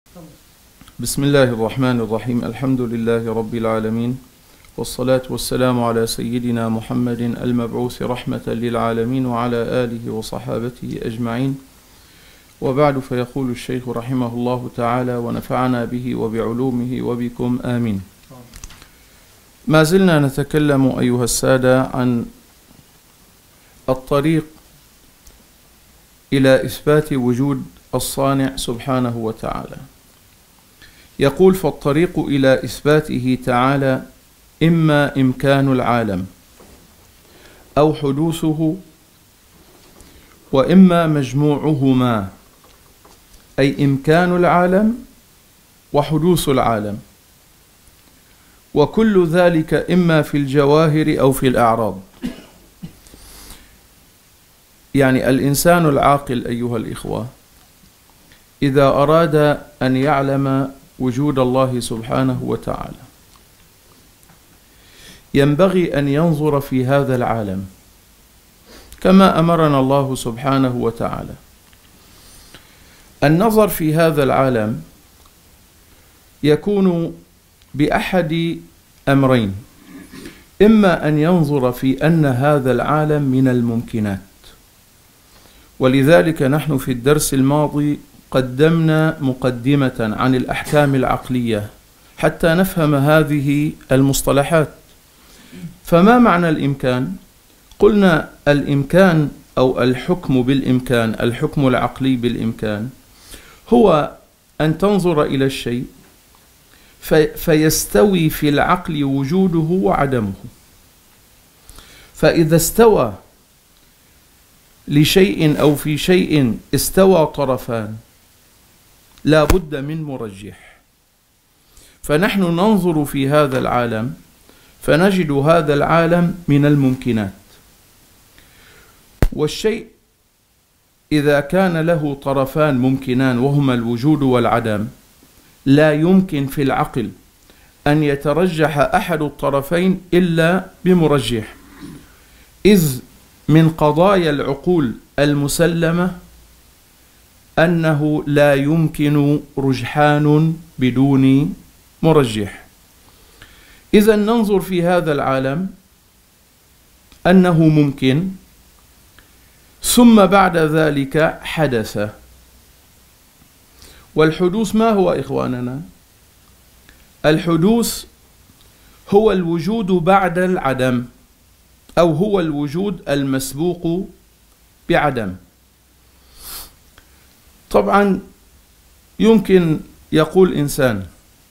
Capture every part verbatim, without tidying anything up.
بسم الله الرحمن الرحيم. الحمد لله رب العالمين، والصلاة والسلام على سيدنا محمد المبعوث رحمة للعالمين وعلى آله وصحابته أجمعين، وبعد. فيقول الشيخ رحمه الله تعالى: ونفعنا به وبعلومه وبكم آمين. ما زلنا نتكلم أيها السادة عن الطريق إلى إثبات وجود الصانع سبحانه وتعالى. يقول: فالطريق إلى إثباته تعالى إما إمكان العالم أو حدوثه، وإما مجموعهما، أي إمكان العالم وحدوث العالم، وكل ذلك إما في الجواهر أو في الأعراض. يعني الإنسان العاقل أيها الإخوة إذا أراد أن يعلم وجود الله سبحانه وتعالى ينبغي أن ينظر في هذا العالم كما أمرنا الله سبحانه وتعالى. النظر في هذا العالم يكون بأحد أمرين: إما أن ينظر في أن هذا العالم من الممكنات، ولذلك نحن في الدرس الماضي قدمنا مقدمة عن الأحكام العقلية حتى نفهم هذه المصطلحات. فما معنى الإمكان؟ قلنا الإمكان أو الحكم بالإمكان، الحكم العقلي بالإمكان، هو أن تنظر إلى الشيء في فيستوي في العقل وجوده وعدمه. فإذا استوى لشيء أو في شيء استوى طرفان لا بد من مرجح. فنحن ننظر في هذا العالم فنجد هذا العالم من الممكنات، والشيء إذا كان له طرفان ممكنان وهما الوجود والعدم لا يمكن في العقل أن يترجح أحد الطرفين إلا بمرجح، إذ من قضايا العقول المسلمة أنه لا يمكن رجحان بدون مرجح. إذا ننظر في هذا العالم أنه ممكن، ثم بعد ذلك حدث. والحدوث ما هو إخواننا؟ الحدوث هو الوجود بعد العدم، أو هو الوجود المسبوق بعدم. طبعا يمكن يقول إنسان: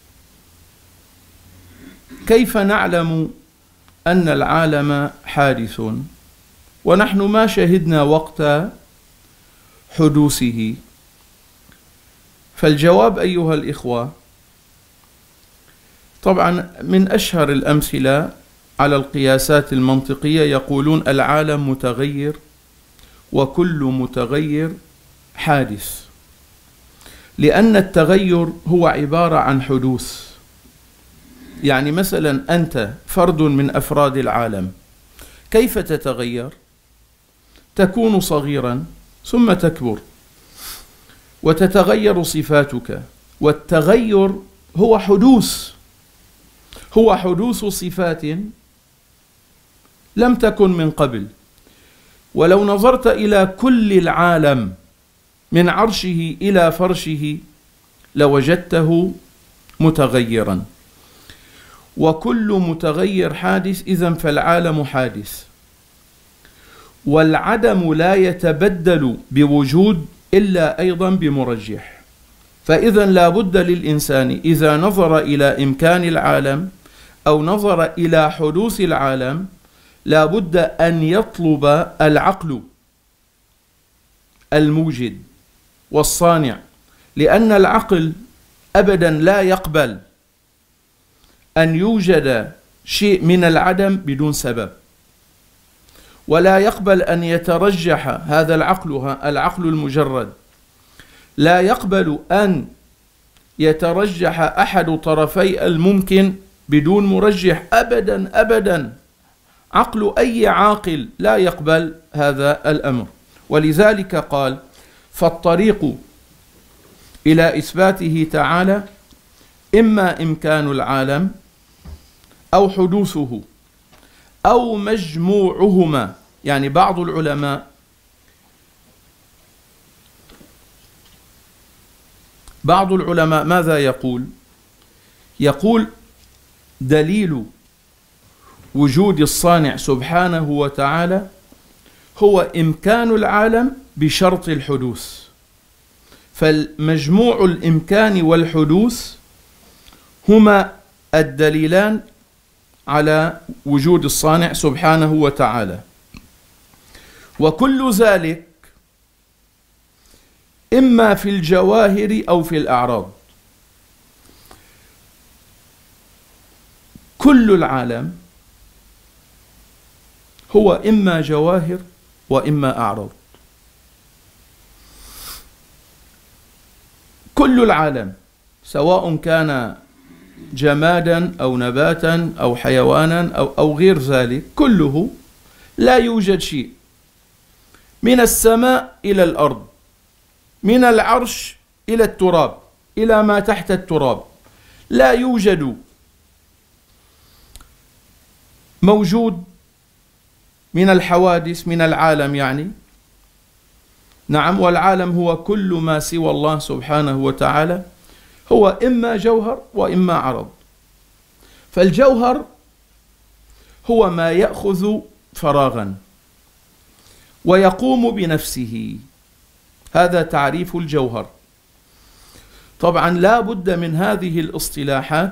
كيف نعلم أن العالم حادث ونحن ما شهدنا وقت حدوثه؟ فالجواب أيها الإخوة، طبعا من أشهر الأمثلة على القياسات المنطقية يقولون: العالم متغير وكل متغير حادث، لأن التغير هو عبارة عن حدوث. يعني مثلا أنت فرد من أفراد العالم، كيف تتغير؟ تكون صغيرا ثم تكبر وتتغير صفاتك، والتغير هو حدوث، هو حدوث صفات لم تكن من قبل. ولو نظرت إلى كل العالم من عرشه إلى فرشه لوجدته متغيرا، وكل متغير حادث، إذن فالعالم حادث. والعدم لا يتبدل بوجود إلا أيضا بمرجح. فإذا لا بد للإنسان إذا نظر إلى إمكان العالم أو نظر إلى حدوث العالم لا بد أن يطلب العقل الموجد والصانع، لأن العقل أبدا لا يقبل أن يوجد شيء من العدم بدون سبب، ولا يقبل أن يترجح هذا العقل العقل المجرد لا يقبل أن يترجح أحد طرفي الممكن بدون مرجح أبدا أبدا. عقل أي عاقل لا يقبل هذا الأمر. ولذلك قال: فالطريق إلى إثباته تعالى إما إمكان العالم أو حدوثه أو مجموعهما. يعني بعض العلماء بعض العلماء ماذا يقول؟ يقول دليل وجود الصانع سبحانه وتعالى هو إمكان العالم بشرط الحدوث، فالمجموع الإمكان والحدوث هما الدليلان على وجود الصانع سبحانه وتعالى، وكل ذلك إما في الجواهر أو في الأعراض. كل العالم هو إما جواهر وإما أعراض. كل العالم سواء كان جمادا أو نباتا أو حيوانا أو, أو غير ذلك، كله لا يوجد شيء من السماء إلى الأرض، من العرش إلى التراب إلى ما تحت التراب، لا يوجد موجود من الحوادث من العالم يعني. نعم، والعالم هو كل ما سوى الله سبحانه وتعالى، هو إما جوهر وإما عرض. فالجوهر هو ما يأخذ فراغا ويقوم بنفسه، هذا تعريف الجوهر. طبعا لا بد من هذه الاصطلاحات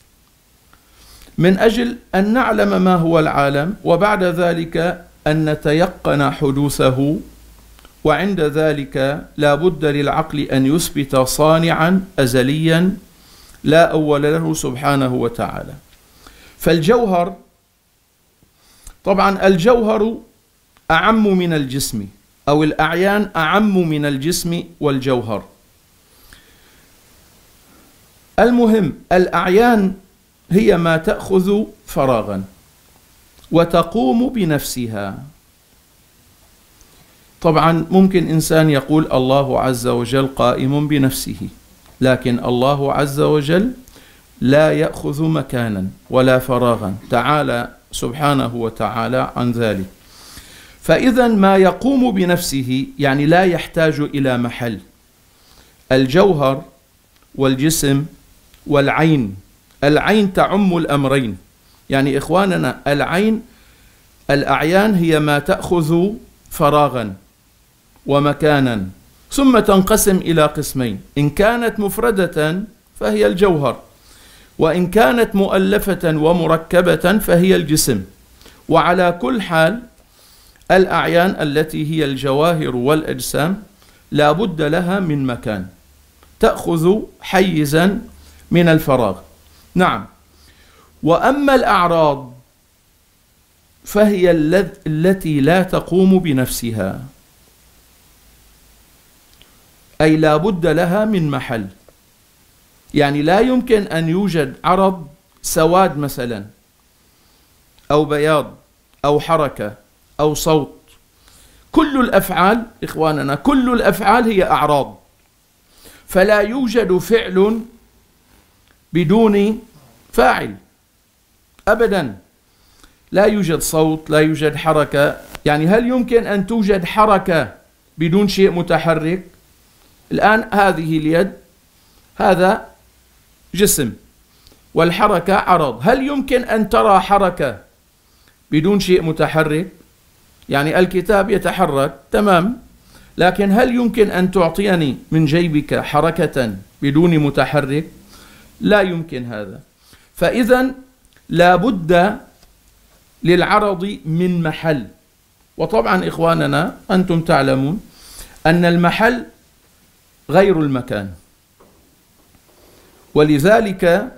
من أجل أن نعلم ما هو العالم، وبعد ذلك أن نتيقن حدوثه، وعند ذلك لا بد للعقل أن يثبت صانعا أزليا لا أول له سبحانه وتعالى. فالجوهر طبعا الجوهر أعم من الجسم، أو الأعيان أعم من الجسم والجوهر. المهم الأعيان هي ما تأخذ فراغا وتقوم بنفسها. طبعا ممكن إنسان يقول الله عز وجل قائم بنفسه، لكن الله عز وجل لا يأخذ مكانا ولا فراغا، تعالى سبحانه وتعالى عن ذلك. فإذا ما يقوم بنفسه يعني لا يحتاج إلى محل. الجوهر والجسم والعين، العين تعم الأمرين، يعني إخواننا العين الأعيان هي ما تأخذ فراغا ومكانا، ثم تنقسم إلى قسمين: إن كانت مفردة فهي الجوهر، وإن كانت مؤلفة ومركبة فهي الجسم. وعلى كل حال الأعيان التي هي الجواهر والأجسام لا بد لها من مكان تأخذ حيزا من الفراغ. نعم. وأما الأعراض فهي التي لا تقوم بنفسها، أي لا بد لها من محل. يعني لا يمكن أن يوجد عرض سواد مثلا أو بياض أو حركة أو صوت. كل الأفعال إخواننا كل الأفعال هي أعراض، فلا يوجد فعل بدون فاعل أبدا. لا يوجد صوت، لا يوجد حركة. يعني هل يمكن أن توجد حركة بدون شيء متحرك؟ الآن هذه اليد هذا جسم والحركة عرض، هل يمكن أن ترى حركة بدون شيء متحرك؟ يعني الكتاب يتحرك تمام، لكن هل يمكن أن تعطيني من جيبك حركة بدون متحرك؟ لا يمكن هذا. فإذا لا بد للعرض من محل. وطبعا إخواننا أنتم تعلمون أن المحل غير المكان، ولذلك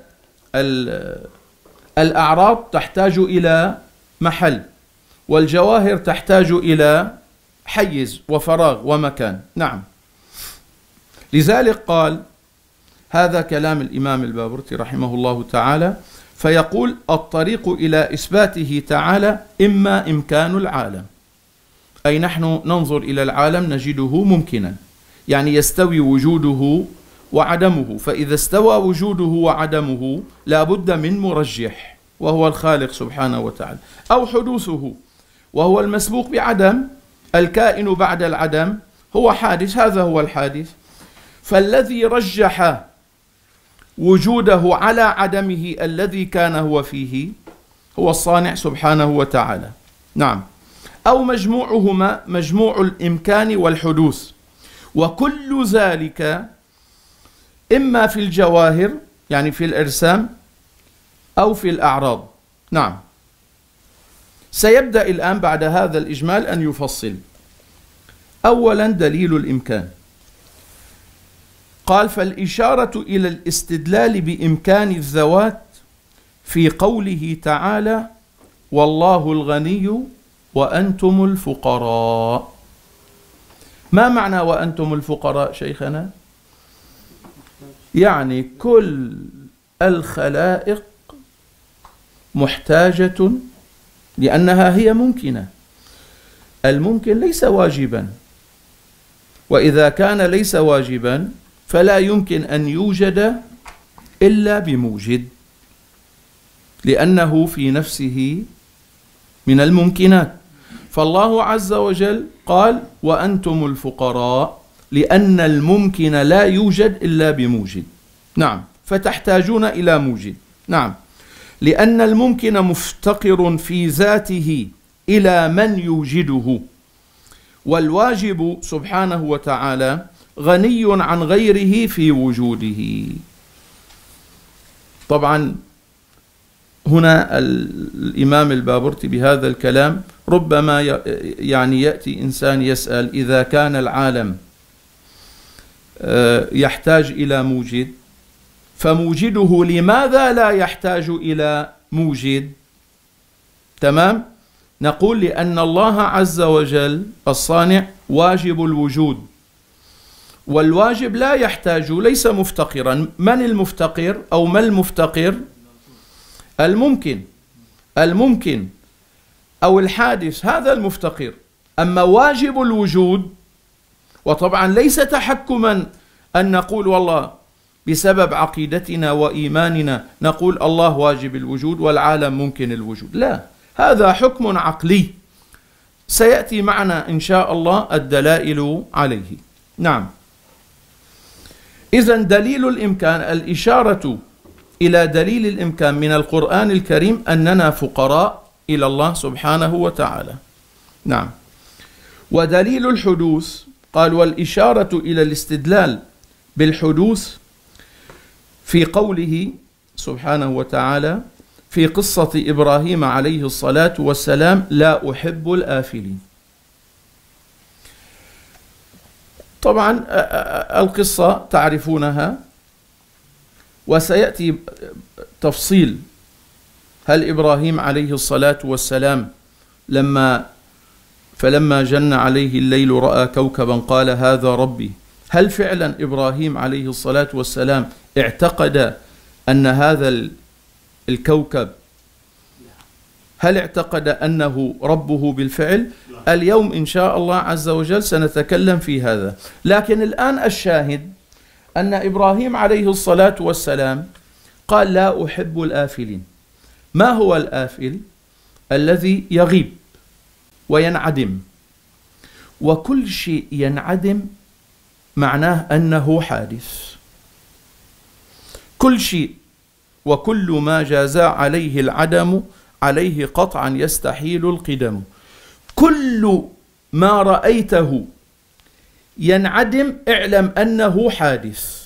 الأعراض تحتاج إلى محل، والجواهر تحتاج إلى حيز وفراغ ومكان. نعم. لذلك قال هذا كلام الإمام البابرتي رحمه الله تعالى، فيقول الطريق إلى إثباته تعالى إما إمكان العالم، أي نحن ننظر إلى العالم نجده ممكنا، يعني يستوي وجوده وعدمه، فإذا استوى وجوده وعدمه لا بد من مرجح وهو الخالق سبحانه وتعالى، أو حدوثه وهو المسبوق بعدم، الكائن بعد العدم هو حادث، هذا هو الحادث. فالذي رجح وجوده على عدمه الذي كان هو فيه هو الصانع سبحانه وتعالى. نعم. أو مجموعهما، مجموع الإمكان والحدوث، وكل ذلك إما في الجواهر يعني في الإرسام أو في الأعراض. نعم. سيبدأ الآن بعد هذا الإجمال أن يفصل. أولا دليل الإمكان. قال: فالإشارة إلى الاستدلال بإمكان الذوات في قوله تعالى: والله الغني وأنتم الفقراء. ما معنى وأنتم الفقراء شيخنا؟ يعني كل الخلائق محتاجة لأنها هي ممكنة. الممكن ليس واجبا، وإذا كان ليس واجبا فلا يمكن أن يوجد إلا بموجد، لأنه في نفسه من الممكنات. فالله عز وجل قال: وأنتم الفقراء، لأن الممكن لا يوجد إلا بموجد. نعم. فتحتاجون إلى موجد. نعم. لأن الممكن مفتقر في ذاته إلى من يوجده، والواجب سبحانه وتعالى غني عن غيره في وجوده. طبعا هنا الإمام البابرتي بهذا الكلام ربما يعني يأتي إنسان يسأل: إذا كان العالم يحتاج إلى موجد، فموجده لماذا لا يحتاج إلى موجد؟ تمام؟ نقول: لأن الله عز وجل الصانع واجب الوجود، والواجب لا يحتاج، ليس مفتقرا. من المفتقر أو ما المفتقر؟ الممكن. الممكن أو الحادث هذا المفتقر. أما واجب الوجود، وطبعا ليس تحكما أن نقول والله بسبب عقيدتنا وإيماننا نقول الله واجب الوجود والعالم ممكن الوجود، لا، هذا حكم عقلي سيأتي معنا إن شاء الله الدلائل عليه. نعم. إذن دليل الإمكان، الإشارة إلى دليل الإمكان من القرآن الكريم أننا فقراء إلى الله سبحانه وتعالى. نعم. ودليل الحدوث قال: والإشارة إلى الاستدلال بالحدوث في قوله سبحانه وتعالى في قصة إبراهيم عليه الصلاة والسلام: لا أحب الآفلين. طبعا القصة تعرفونها، وسيأتي تفصيل. هل إبراهيم عليه الصلاة والسلام لما فلما جن عليه الليل رأى كوكبا قال هذا ربي، هل فعلا إبراهيم عليه الصلاة والسلام اعتقد أن هذا الكوكب، هل اعتقد أنه ربه بالفعل؟ اليوم إن شاء الله عز وجل سنتكلم في هذا. لكن الآن الشاهد أن إبراهيم عليه الصلاة والسلام قال: لا أحب الآفلين. ما هو الآفل؟ الذي يغيب وينعدم، وكل شيء ينعدم معناه أنه حادث. كل شيء وكل ما جاز عليه العدم عليه قطعا يستحيل القدم. كل ما رأيته ينعدم اعلم أنه حادث.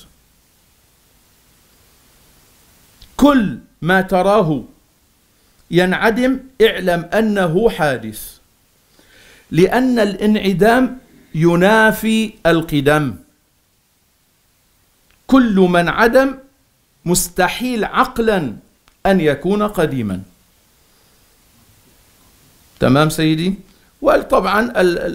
كل ما تراه ينعدم اعلم أنه حادث، لأن الانعدام ينافي القدم. كل من عدم مستحيل عقلا أن يكون قديما. تمام سيدي؟ وطبعا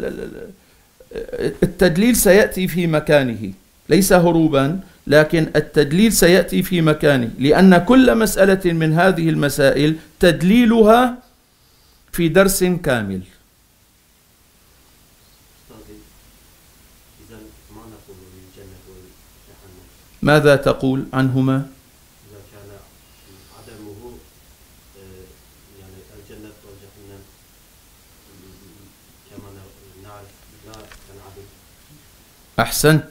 التدليل سيأتي في مكانه، ليس هروبا، لكن التدليل سيأتي في مكانه، لأن كل مسألة من هذه المسائل تدليلها في درس كامل. ماذا تقول عنهما؟ إذا كان عدمه يعني الجنة والجحيم كما نعرف لا تنعدم. أحسنت.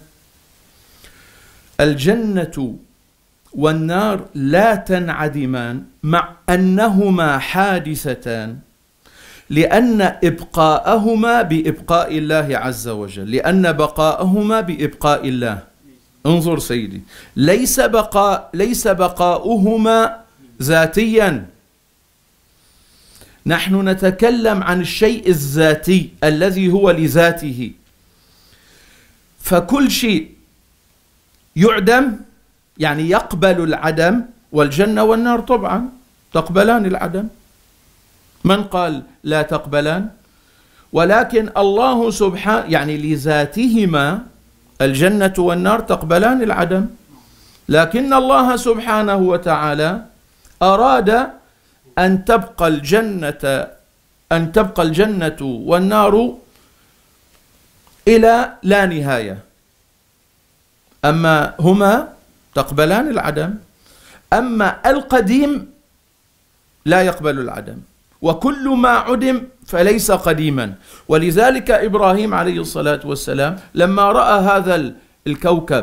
الجنة والنار لا تنعدمان مع أنهما حادثتان، لأن إبقاءهما بإبقاء الله عز وجل، لأن بقاءهما بإبقاء الله. انظر سيدي، ليس بقاء ليس بقاؤهما ذاتيا. نحن نتكلم عن الشيء الذاتي الذي هو لذاته، فكل شيء يعدم يعني يقبل العدم، والجنة والنار طبعا تقبلان العدم، من قال لا تقبلان؟ ولكن الله سبحانه يعني لذاتهما الجنة والنار تقبلان العدم، لكن الله سبحانه وتعالى أراد أن تبقى الجنة أن تبقى الجنة والنار إلى لا نهاية، أما هما تقبلان العدم، أما القديم لا يقبل العدم، وكل ما عدم فليس قديما. ولذلك إبراهيم عليه الصلاة والسلام لما رأى هذا الكوكب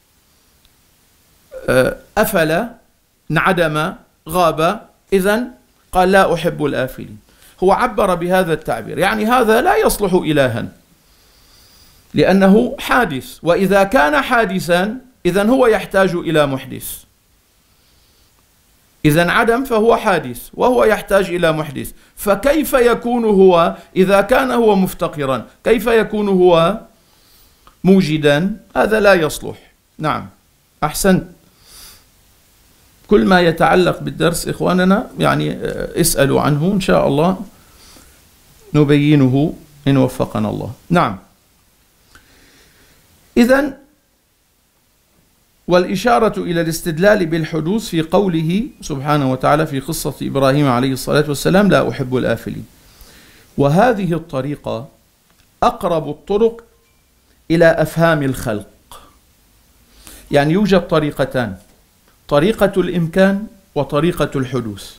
أفل انعدم غاب، إذن قال لا أحب الآفلين. هو عبر بهذا التعبير، يعني هذا لا يصلح إلها لأنه حادث، وإذا كان حادثا إذن هو يحتاج إلى محدث، إذن عدم فهو حادث وهو يحتاج إلى محدث، فكيف يكون هو إذا كان هو مفتقرا؟ كيف يكون هو موجدا؟ هذا لا يصلح. نعم أحسنت. كل ما يتعلق بالدرس إخواننا يعني اسألوا عنه إن شاء الله نبينه إن وفقنا الله. نعم. إذن والإشارة إلى الاستدلال بالحدوث في قوله سبحانه وتعالى في قصة إبراهيم عليه الصلاة والسلام لا أحب الآفلين. وهذه الطريقة أقرب الطرق إلى أفهام الخلق. يعني يوجد طريقتان، طريقة الإمكان وطريقة الحدوث.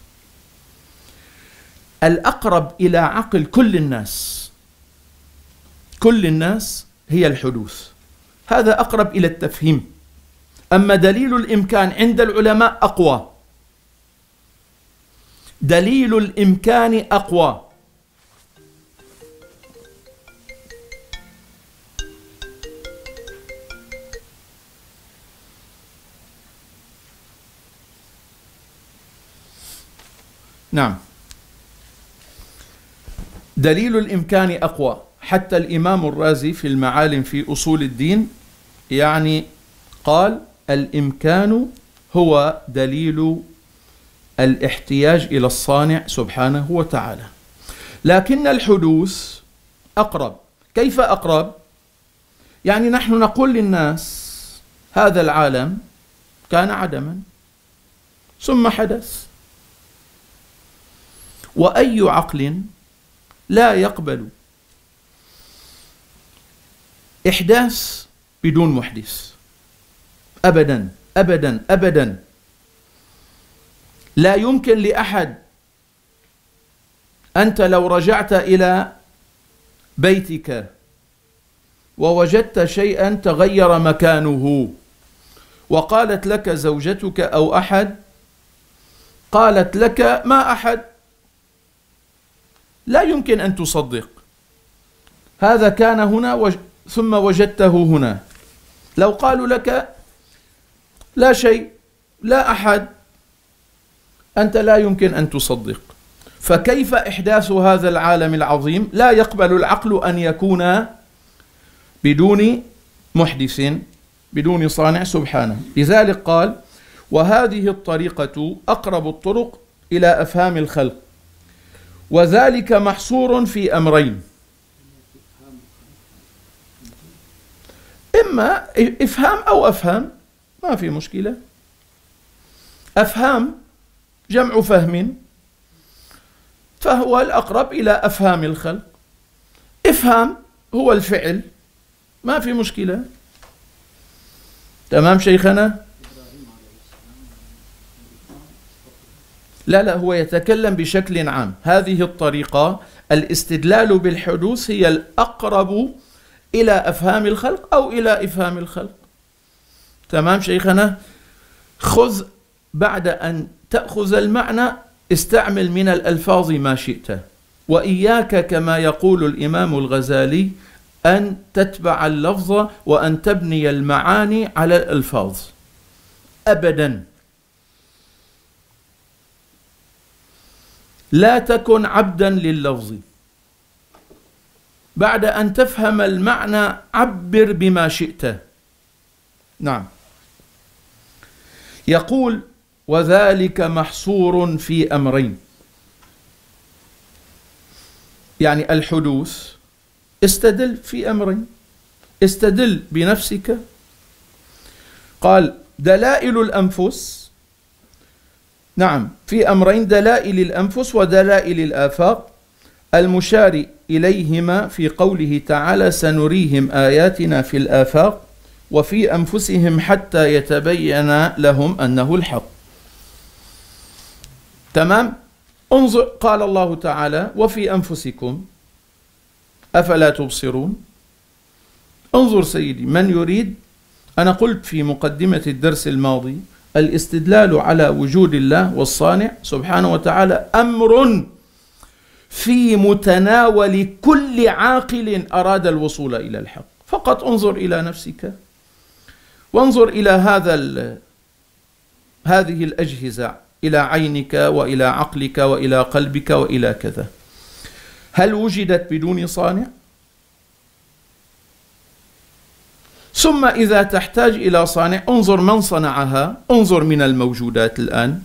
الأقرب إلى عقل كل الناس كل الناس هي الحدوث، هذا أقرب إلى التفهيم. أما دليل الإمكان عند العلماء أقوى، دليل الإمكان أقوى. نعم، دليل الإمكان أقوى. حتى الإمام الرازي في المعالم في أصول الدين يعني قال الإمكان هو دليل الاحتياج إلى الصانع سبحانه وتعالى، لكن الحدوث أقرب. كيف أقرب؟ يعني نحن نقول للناس هذا العالم كان عدما ثم حدث، وأي عقل لا يقبل إحداث بدون محدث أبدا أبدا أبدا. لا يمكن لأحد، أنت لو رجعت إلى بيتك ووجدت شيئا تغير مكانه وقالت لك زوجتك أو أحد قالت لك ما أحد، لا يمكن أن تصدق. هذا كان هنا وج... ثم وجدته هنا. لو قالوا لك لا شيء لا أحد، أنت لا يمكن أن تصدق. فكيف إحداث هذا العالم العظيم؟ لا يقبل العقل أن يكون بدون محدث، بدون صانع سبحانه. لذلك قال وهذه الطريقة أقرب الطرق إلى أفهام الخلق، وذلك محصور في أمرين: إما إفهام أو أفهام، ما في مشكلة. أفهام جمع فهم، فهو الأقرب إلى أفهام الخلق. إفهام هو الفعل، ما في مشكلة. تمام شيخنا؟ لا لا، هو يتكلم بشكل عام. هذه الطريقة الاستدلال بالحدوث هي الأقرب إلى أفهام الخلق أو إلى إفهام الخلق. تمام شيخنا؟ خذ بعد أن تأخذ المعنى استعمل من الألفاظ ما شئت، وإياك كما يقول الإمام الغزالي أن تتبع اللفظ وأن تبني المعاني على الألفاظ أبدا. لا تكن عبدا لللفظ، بعد أن تفهم المعنى عبر بما شئت. نعم. يقول وذلك محصور في أمرين، يعني الحدوث استدل في أمرين. استدل بنفسك، قال دلائل الأنفس، نعم في أمرين: دلائل الأنفس ودلائل الآفاق، المشار إليهما في قوله تعالى سنريهم آياتنا في الآفاق وفي أنفسهم حتى يتبين لهم أنه الحق. تمام؟ انظر، قال الله تعالى وفي أنفسكم أفلا تبصرون. انظر سيدي، من يريد، أنا قلت في مقدمة الدرس الماضي الاستدلال على وجود الله والصانع سبحانه وتعالى أمر في متناول كل عاقل أراد الوصول إلى الحق. فقط انظر إلى نفسك، وانظر إلى هذا هذه الأجهزة، إلى عينك وإلى عقلك وإلى قلبك وإلى كذا، هل وجدت بدون صانع؟ ثم إذا تحتاج إلى صانع انظر من صنعها، انظر من الموجودات الآن،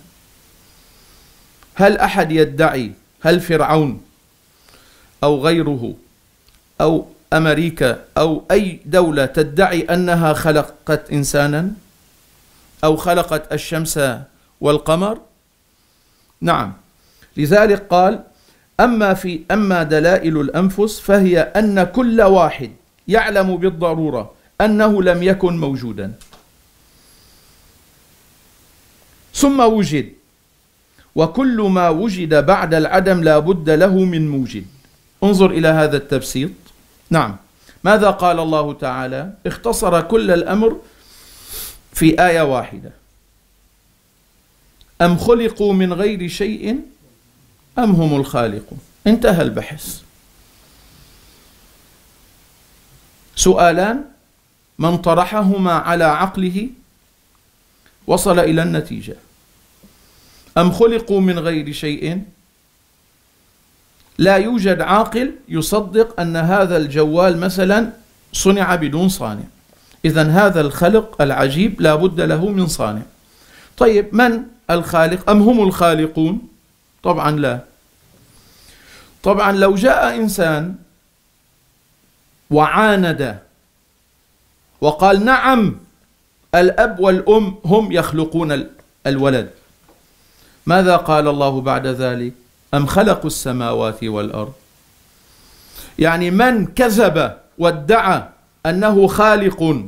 هل أحد يدعي، هل فرعون أو غيره أو أمريكا أو أي دولة تدعي أنها خلقت إنسانا أو خلقت الشمس والقمر؟ نعم. لذلك قال أما في أما دلائل الأنفس فهي أن كل واحد يعلم بالضرورة أنه لم يكن موجودا ثم وجد، وكل ما وجد بعد العدم لا بد له من موجد. انظر إلى هذا التبسيط. نعم. ماذا قال الله تعالى؟ اختصر كل الأمر في آية واحدة: أم خلقوا من غير شيء أم هم الخالقون. انتهى البحث. سؤالان من طرحهما على عقله وصل إلى النتيجة: أم خلقوا من غير شيء. لا يوجد عاقل يصدق أن هذا الجوال مثلا صنع بدون صانع، إذن هذا الخلق العجيب لا بد له من صانع. طيب من الخالق؟ أم هم الخالقون؟ طبعا لا. طبعا لو جاء إنسان وعاند وقال نعم الأب والأم هم يخلقون الولد، ماذا قال الله بعد ذلك؟ أم خلقوا السماوات والأرض. يعني من كذب وادعى أنه خالق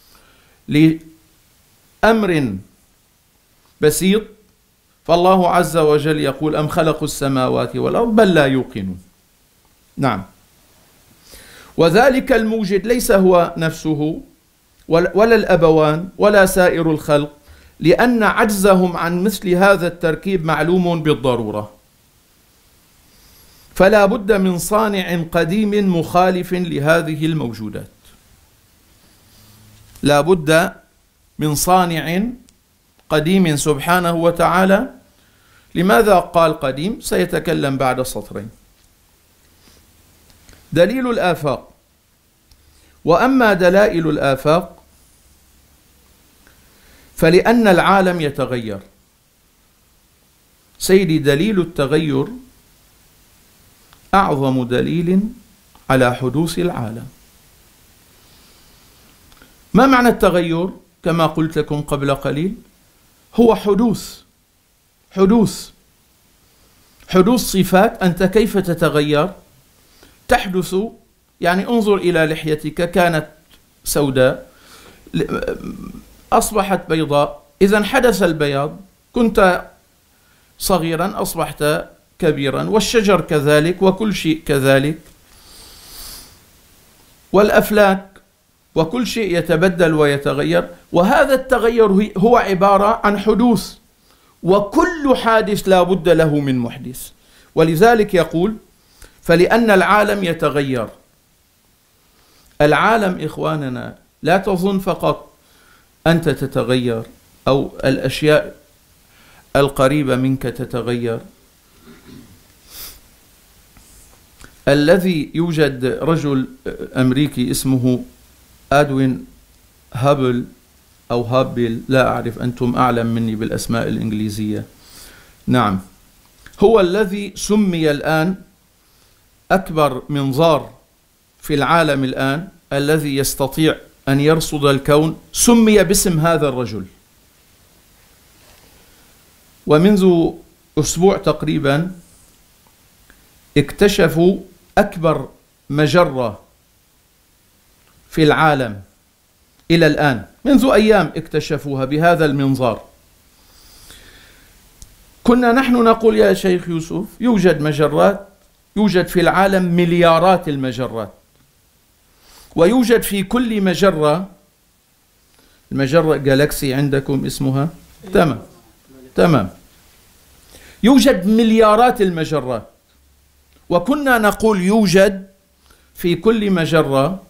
لأمر بسيط فالله عز وجل يقول أم خلقوا السماوات والأرض بل لا يوقنون. نعم. وذلك الموجد ليس هو نفسه ولا الأبوان ولا سائر الخلق، لأن عجزهم عن مثل هذا التركيب معلوم بالضرورة، فلا بد من صانع قديم مخالف لهذه الموجودات. لا بد من صانع قديم سبحانه وتعالى. لماذا قال قديم؟ سيتكلم بعد سطرين. دليل الآفاق. وأما دلائل الآفاق فلأن العالم يتغير. سيدي، دليل التغير أعظم دليل على حدوث العالم. ما معنى التغير؟ كما قلت لكم قبل قليل، هو حدوث حدوث حدوث صفات. أنت كيف تتغير؟ تحدث، يعني انظر إلى لحيتك، كانت سوداء أصبحت بيضاء، إذن حدث البياض، كنت صغيرا أصبحت كبيرا، والشجر كذلك، وكل شيء كذلك، والأفلاك وكل شيء يتبدل ويتغير. وهذا التغير هو عبارة عن حدوث، وكل حادث لا بد له من محدث. ولذلك يقول: فلأن العالم يتغير. العالم إخواننا لا تظن فقط أنت تتغير أو الأشياء القريبة منك تتغير. الذي يوجد رجل أمريكي اسمه أدوين هابل أو هابل، لا أعرف، أنتم أعلم مني بالأسماء الإنجليزية. نعم، هو الذي سمي الآن أكبر منظار في العالم الآن الذي يستطيع أن يرصد الكون، سمي باسم هذا الرجل. ومنذ أسبوع تقريبا اكتشفوا أكبر مجرة في العالم إلى الآن، منذ أيام اكتشفوها بهذا المنظار. كنا نحن نقول يا شيخ يوسف يوجد مجرات، يوجد في العالم مليارات المجرات، ويوجد في كل مجرة، المجرة جالاكسي عندكم اسمها، تمام تمام، يوجد مليارات المجرات. وكنا نقول يوجد في كل مجرة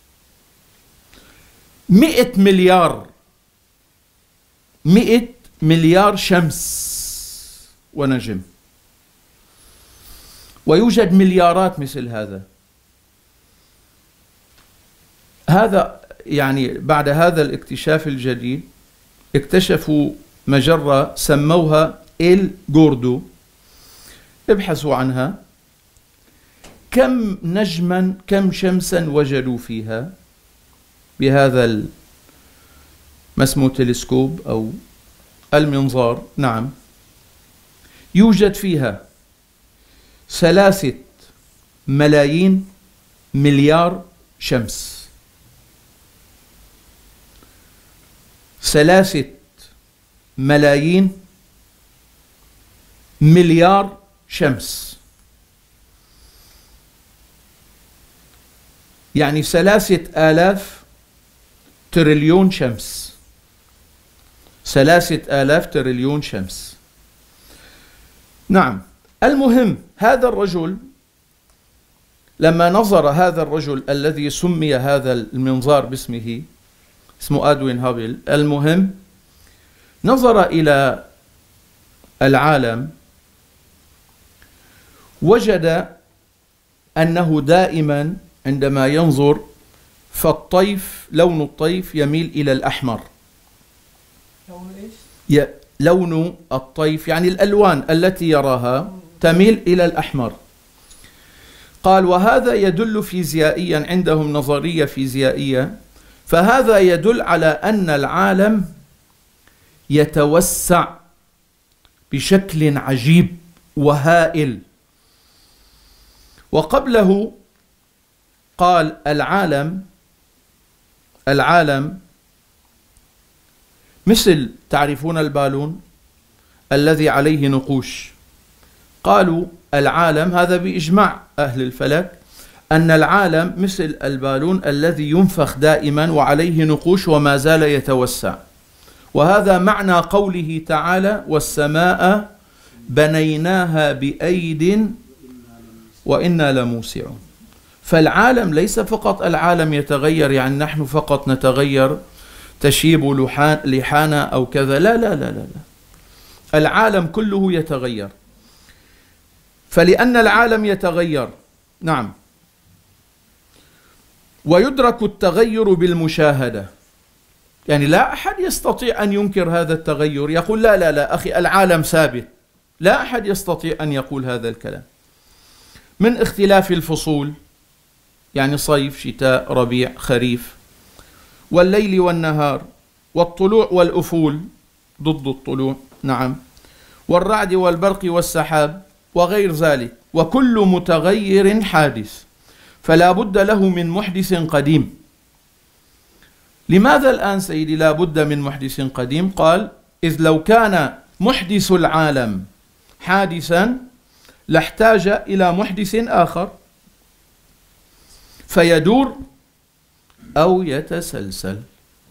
مئة مليار مئة مليار شمس ونجم، ويوجد مليارات مثل هذا. هذا يعني بعد هذا الاكتشاف الجديد اكتشفوا مجرة سموها إل جوردو، ابحثوا عنها، كم نجما كم شمسا وجدوا فيها بهذا ما اسمه تلسكوب أو المنظار. نعم، يوجد فيها ثلاثة ملايين مليار شمس، ثلاثة ملايين مليار شمس، يعني ثلاثة آلاف تريليون شمس، ثلاثة آلاف تريليون شمس. نعم، المهم هذا الرجل لما نظر، هذا الرجل الذي سمي هذا المنظار باسمه، اسمه أدوين هابل، المهم نظر إلى العالم وجد أنه دائما عندما ينظر فالطيف، لون الطيف يميل إلى الأحمر. لون إيش؟ لون الطيف يعني الألوان التي يراها تميل إلى الأحمر. قال: وهذا يدل فيزيائيا، عندهم نظرية فيزيائية، فهذا يدل على أن العالم يتوسع بشكل عجيب وهائل. وقبله قال: العالم العالم مثل، تعرفون البالون الذي عليه نقوش، قالوا العالم، هذا بإجماع أهل الفلك، أن العالم مثل البالون الذي ينفخ دائما وعليه نقوش وما زال يتوسع. وهذا معنى قوله تعالى: والسماء بنيناها بأيد وإنا لموسعون. فالعالم ليس فقط العالم يتغير، يعني نحن فقط نتغير، تشيب لحانا أو كذا، لا لا لا لا لا، العالم كله يتغير. فلأن العالم يتغير، نعم، ويدرك التغير بالمشاهدة، يعني لا أحد يستطيع أن ينكر هذا التغير، يقول لا لا لا أخي العالم ثابت، لا أحد يستطيع أن يقول هذا الكلام. من اختلاف الفصول، يعني صيف شتاء ربيع خريف، والليل والنهار، والطلوع والأفول ضد الطلوع، نعم، والرعد والبرق والسحاب وغير ذلك، وكل متغير حادث، فلا بد له من محدث قديم. لماذا الآن سيدي لا بد من محدث قديم؟ قال إذ لو كان محدث العالم حادثا لاحتاج إلى محدث آخر فيدور أو يتسلسل،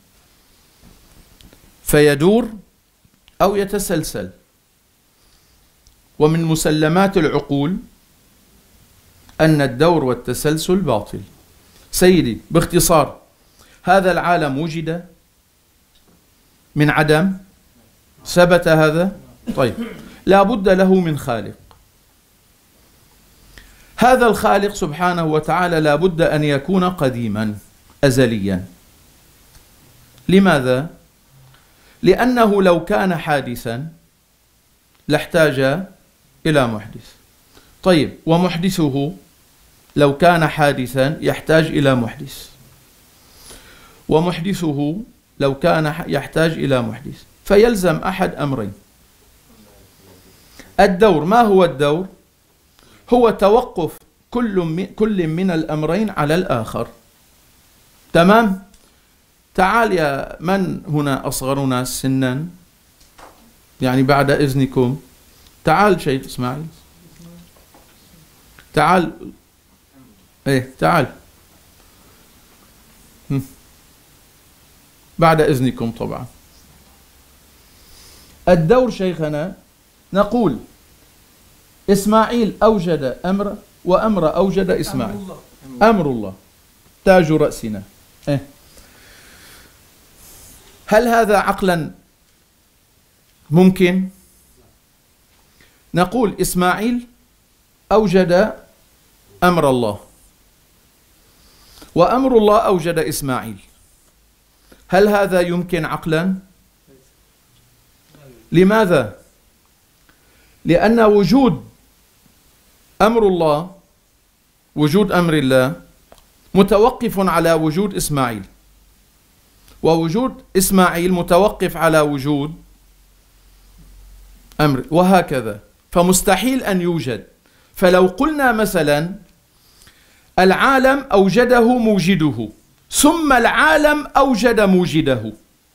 فيدور أو يتسلسل. ومن مسلمات العقول أن الدور والتسلسل باطل. سيدي باختصار، هذا العالم وجد من عدم؟ ثبت هذا؟ طيب، لا بد له من خالق. هذا الخالق سبحانه وتعالى لا بد أن يكون قديما أزليا. لماذا؟ لأنه لو كان حادثا لاحتاج إلى محدث. طيب، ومحدثه لو كان حادثا يحتاج إلى محدث، ومحدثه لو كان يحتاج إلى محدث، فيلزم أحد أمرين. الدور، ما هو الدور؟ هو توقف كل من, كل من الأمرين على الآخر. تمام؟ تعال يا من هنا أصغرنا سنا، يعني بعد إذنكم، تعال شيخ إسماعيل، تعال. إيه تعال بعد إذنكم طبعا. الدور شيخنا، نقول إسماعيل أوجد أمر، وأمر أوجد إسماعيل. أمر الله تاج رأسنا. إيه؟ هل هذا عقلا ممكن؟ نقول إسماعيل أوجد أمر الله، وأمر الله أوجد إسماعيل. هل هذا يمكن عقلا؟ لماذا؟ لأن وجود أمر الله، وجود أمر الله متوقف على وجود إسماعيل، ووجود إسماعيل متوقف على وجود أمر، وهكذا. فمستحيل أن يوجد. فلو قلنا مثلا العالم أوجده موجده، ثم العالم أوجد موجده،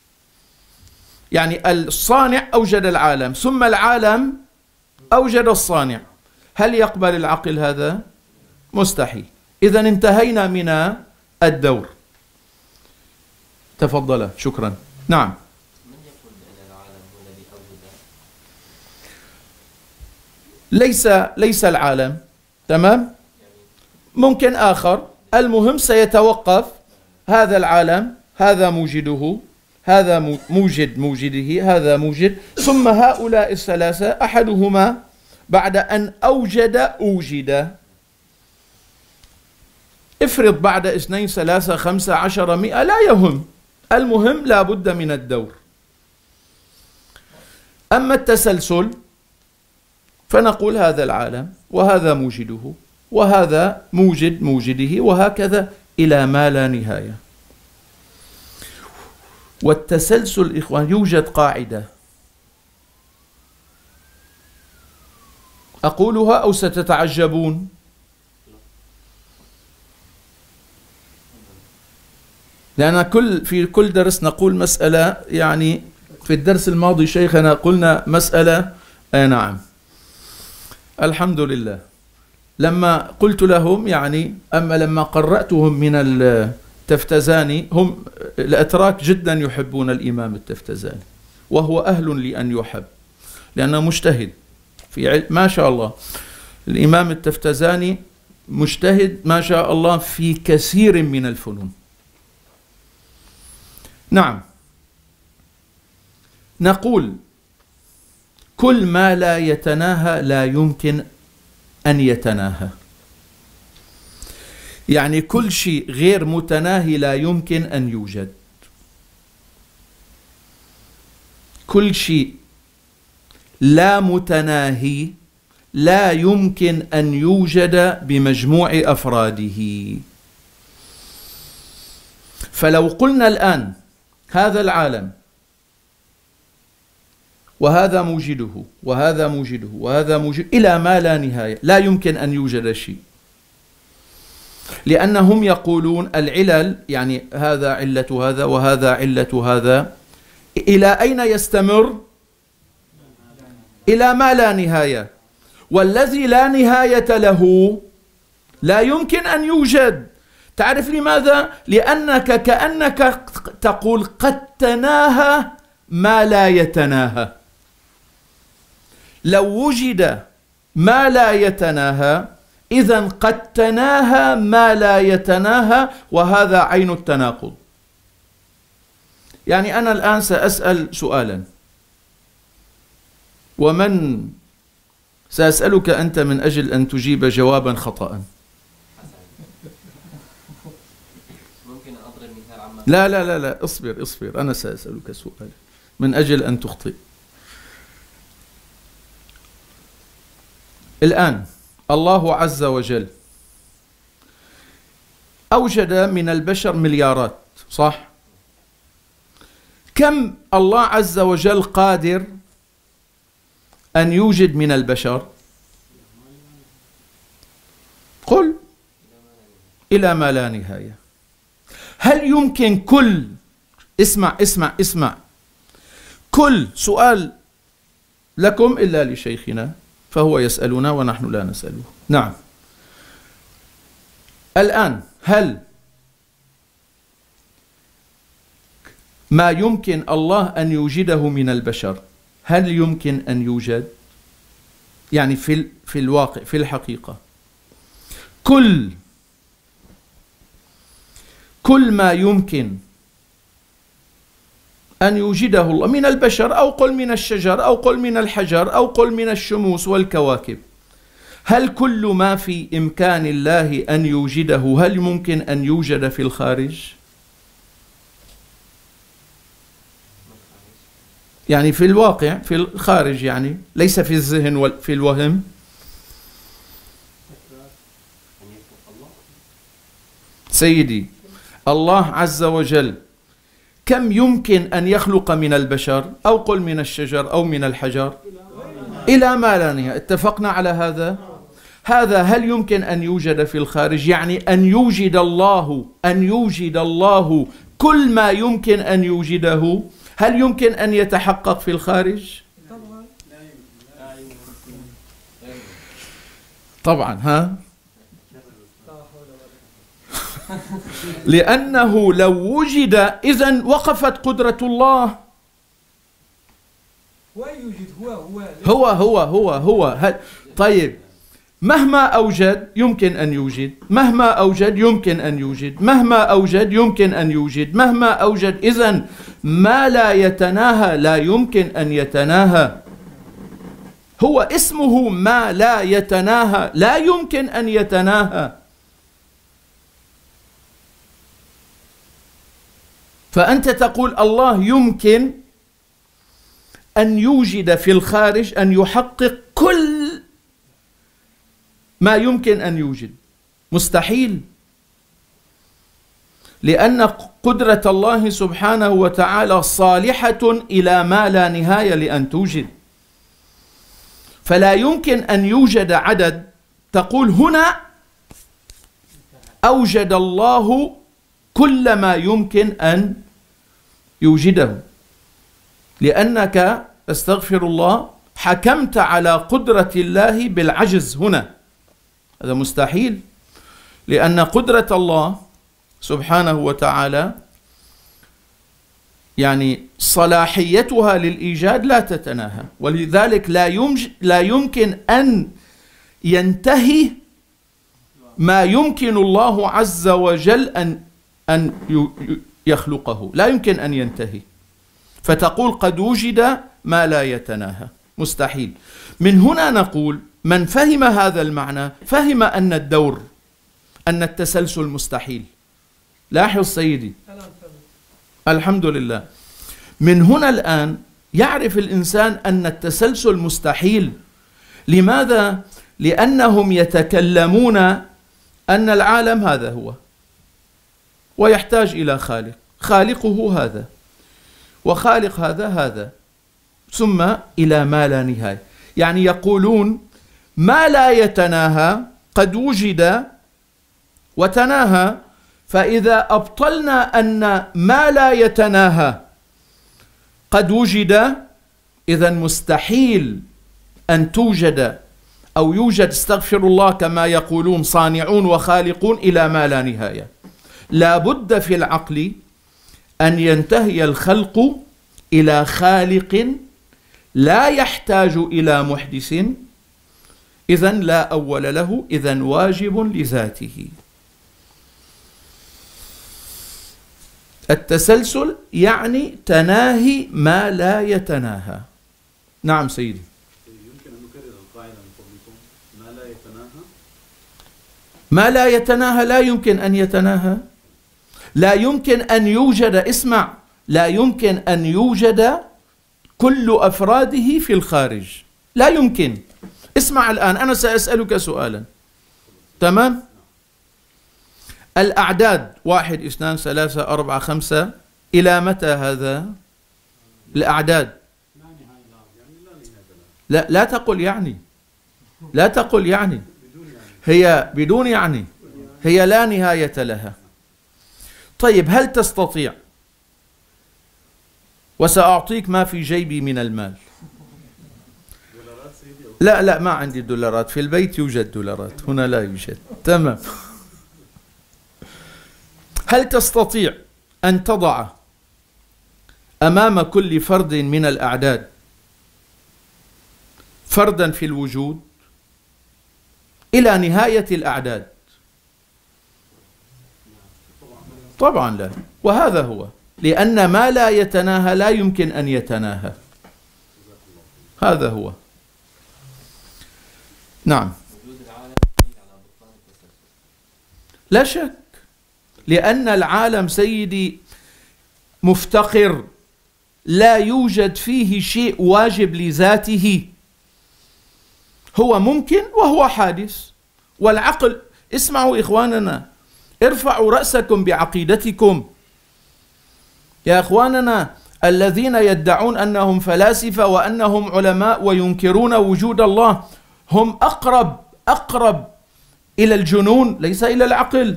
يعني الصانع أوجد العالم ثم العالم أوجد الصانع، هل يقبل العقل هذا؟ مستحيل. إذن انتهينا من الدور. تفضل. شكرا. نعم. من يقول بأن العالم هو الذي أوجد؟ ليس ليس العالم. تمام؟ ممكن آخر. المهم سيتوقف هذا العالم، هذا موجده، هذا موجد موجده، هذا موجد، ثم هؤلاء الثلاثة أحدهما بعد أن أوجد أوجد. افرض بعد اثنين ثلاثة خمسة عشر مئة، لا يهم، المهم لا بد من الدور. أما التسلسل فنقول هذا العالم، وهذا موجده، وهذا موجد موجده، وهكذا إلى ما لا نهاية. والتسلسل إخوان يوجد قاعدة أقولها أو ستتعجبون. لأن كل في كل درس نقول مسألة، يعني في الدرس الماضي شيخنا قلنا مسألة. آه نعم، الحمد لله. لما قلت لهم يعني، أما لما قرأتهم من التفتزاني، هم الأتراك جدا يحبون الإمام التفتزاني، وهو أهل لأن يحب لأنه مجتهد في علم ما شاء الله. الإمام التفتزاني مجتهد ما شاء الله في كثير من الفنون. نعم، نقول كل ما لا يتناهى لا يمكن أن يتناهى، يعني كل شيء غير متناهي لا يمكن أن يوجد. كل شيء لا متناهي لا يمكن أن يوجد بمجموع أفراده. فلو قلنا الآن هذا العالم، وهذا موجده، وهذا موجده، وهذا موجد إلى ما لا نهاية، لا يمكن أن يوجد شيء. لأنهم يقولون العلل يعني هذا علة هذا وهذا علة هذا، إلى أين يستمر؟ إلى ما لا نهاية، والذي لا نهاية له لا يمكن أن يوجد. تعرف لماذا؟ لأنك كأنك تقول قد تناهى ما لا يتناهى. لو وجد ما لا يتناهى إذن قد تناهى ما لا يتناهى، وهذا عين التناقض. يعني أنا الآن سأسأل سؤالا، ومن سأسألك أنت من أجل أن تجيب جوابا خطأ. ممكن أضرب مثال عما لا لا لا لا اصبر اصبر، أنا سأسألك سؤالا من أجل أن تخطئ. الآن الله عز وجل أوجد من البشر مليارات، صح؟ كم الله عز وجل قادر أن يوجد من البشر؟ قل إلى ما لا نهاية. هل يمكن كل اسمع اسمع اسمع كل سؤال لكم إلا لشيخنا فهو يسألنا ونحن لا نسأله. نعم، الآن هل ما يمكن الله أن يوجده من البشر هل يمكن أن يوجد؟ يعني في في الواقع في الحقيقة كل كل ما يمكن أن يوجده الله من البشر، أو قل من الشجر، أو قل من الحجر، أو قل من الشموس والكواكب، هل كل ما في إمكان الله أن يوجده هل ممكن أن يوجد في الخارج؟ يعني في الواقع في الخارج، يعني ليس في الذهن وفي الوهم. سيدي الله عز وجل كم يمكن أن يخلق من البشر، أو قل من الشجر أو من الحجر، إلى ما لا نهاية. اتفقنا على هذا؟ هذا هل يمكن أن يوجد في الخارج؟ يعني أن يوجد الله أن يوجد الله كل ما يمكن أن يوجده هل يمكن أن يتحقق في الخارج؟ طبعا. ها؟ لأنه لو وجد إذن وقفت قدرة الله. ويوجد هو هو هو هو هو هو هل طيب مهما أوجد يمكن أن يوجد، مهما أوجد يمكن أن يوجد، مهما أوجد يمكن أن يوجد، مهما أوجد. إذن ما لا يتناهى لا يمكن أن يتناهى. هو اسمه ما لا يتناهى، لا يمكن أن يتناهى. فأنت تقول الله يمكن أن يوجد في الخارج، أن يحقق كل ما يمكن أن يوجد. مستحيل، لأن قدرة الله سبحانه وتعالى صالحة إلى ما لا نهاية لأن توجد. فلا يمكن أن يوجد عدد تقول هنا أوجد الله كل ما يمكن أن يوجده، لأنك استغفر الله حكمت على قدرة الله بالعجز هنا. هذا مستحيل، لأن قدرة الله سبحانه وتعالى يعني صلاحيتها للإيجاد لا تتناهى، ولذلك لا لا يمكن أن ينتهي ما يمكن الله عز وجل أن أن يخلقه، لا يمكن أن ينتهي. فتقول قد وجد ما لا يتناهى، مستحيل. من هنا نقول من فهم هذا المعنى فهم أن الدور أن التسلسل مستحيل. لاحظ سيدي، الحمد لله. من هنا الآن يعرف الإنسان أن التسلسل مستحيل. لماذا؟ لأنهم يتكلمون أن العالم هذا هو، ويحتاج إلى خالق، خالقه هذا، وخالق هذا هذا، ثم إلى ما لا نهاية. يعني يقولون ما لا يتناهى قد وجد وتناهى، فإذا أبطلنا أن ما لا يتناهى قد وجد، إذن مستحيل أن توجد أو يوجد، استغفر الله، كما يقولون صانعون وخالقون إلى ما لا نهاية. لا بد في العقل أن ينتهي الخلق إلى خالق لا يحتاج إلى محدث، إذن لا أول له، إذن واجب لذاته. التسلسل يعني تناهي ما لا يتناهى. نعم سيدي. يمكن أن نكرر القاعدة من فضلكم؟ ما لا يتناهى، ما لا يتناهى لا يمكن أن يتناهى، لا يمكن أن يوجد، اسمع، لا يمكن أن يوجد كل أفراده في الخارج، لا يمكن. اسمع الآن، أنا سأسألك سؤالا، تمام؟ الأعداد واحد اثنان ثلاثة أربعة خمسة، إلى متى هذا؟ الأعداد لا لا تقل يعني، لا تقل يعني، هي بدون يعني، هي لا نهاية لها. طيب هل تستطيع، وسأعطيك ما في جيبي من المال، لا لا ما عندي دولارات، في البيت يوجد دولارات، هنا لا يوجد، تمام. هل تستطيع أن تضع أمام كل فرد من الأعداد فردا في الوجود إلى نهاية الأعداد؟ طبعا لا. وهذا هو، لأن ما لا يتناهى لا يمكن أن يتناهى، هذا هو. نعم لا شك، لأن العالم سيدي مفتقر، لا يوجد فيه شيء واجب لذاته، هو ممكن وهو حادث. والعقل، اسمعوا إخواننا، ارفعوا رأسكم بعقيدتكم يا إخواننا الذين يدعون أنهم فلاسفة وأنهم علماء وينكرون وجود الله، هم أقرب أقرب إلى الجنون ليس إلى العقل.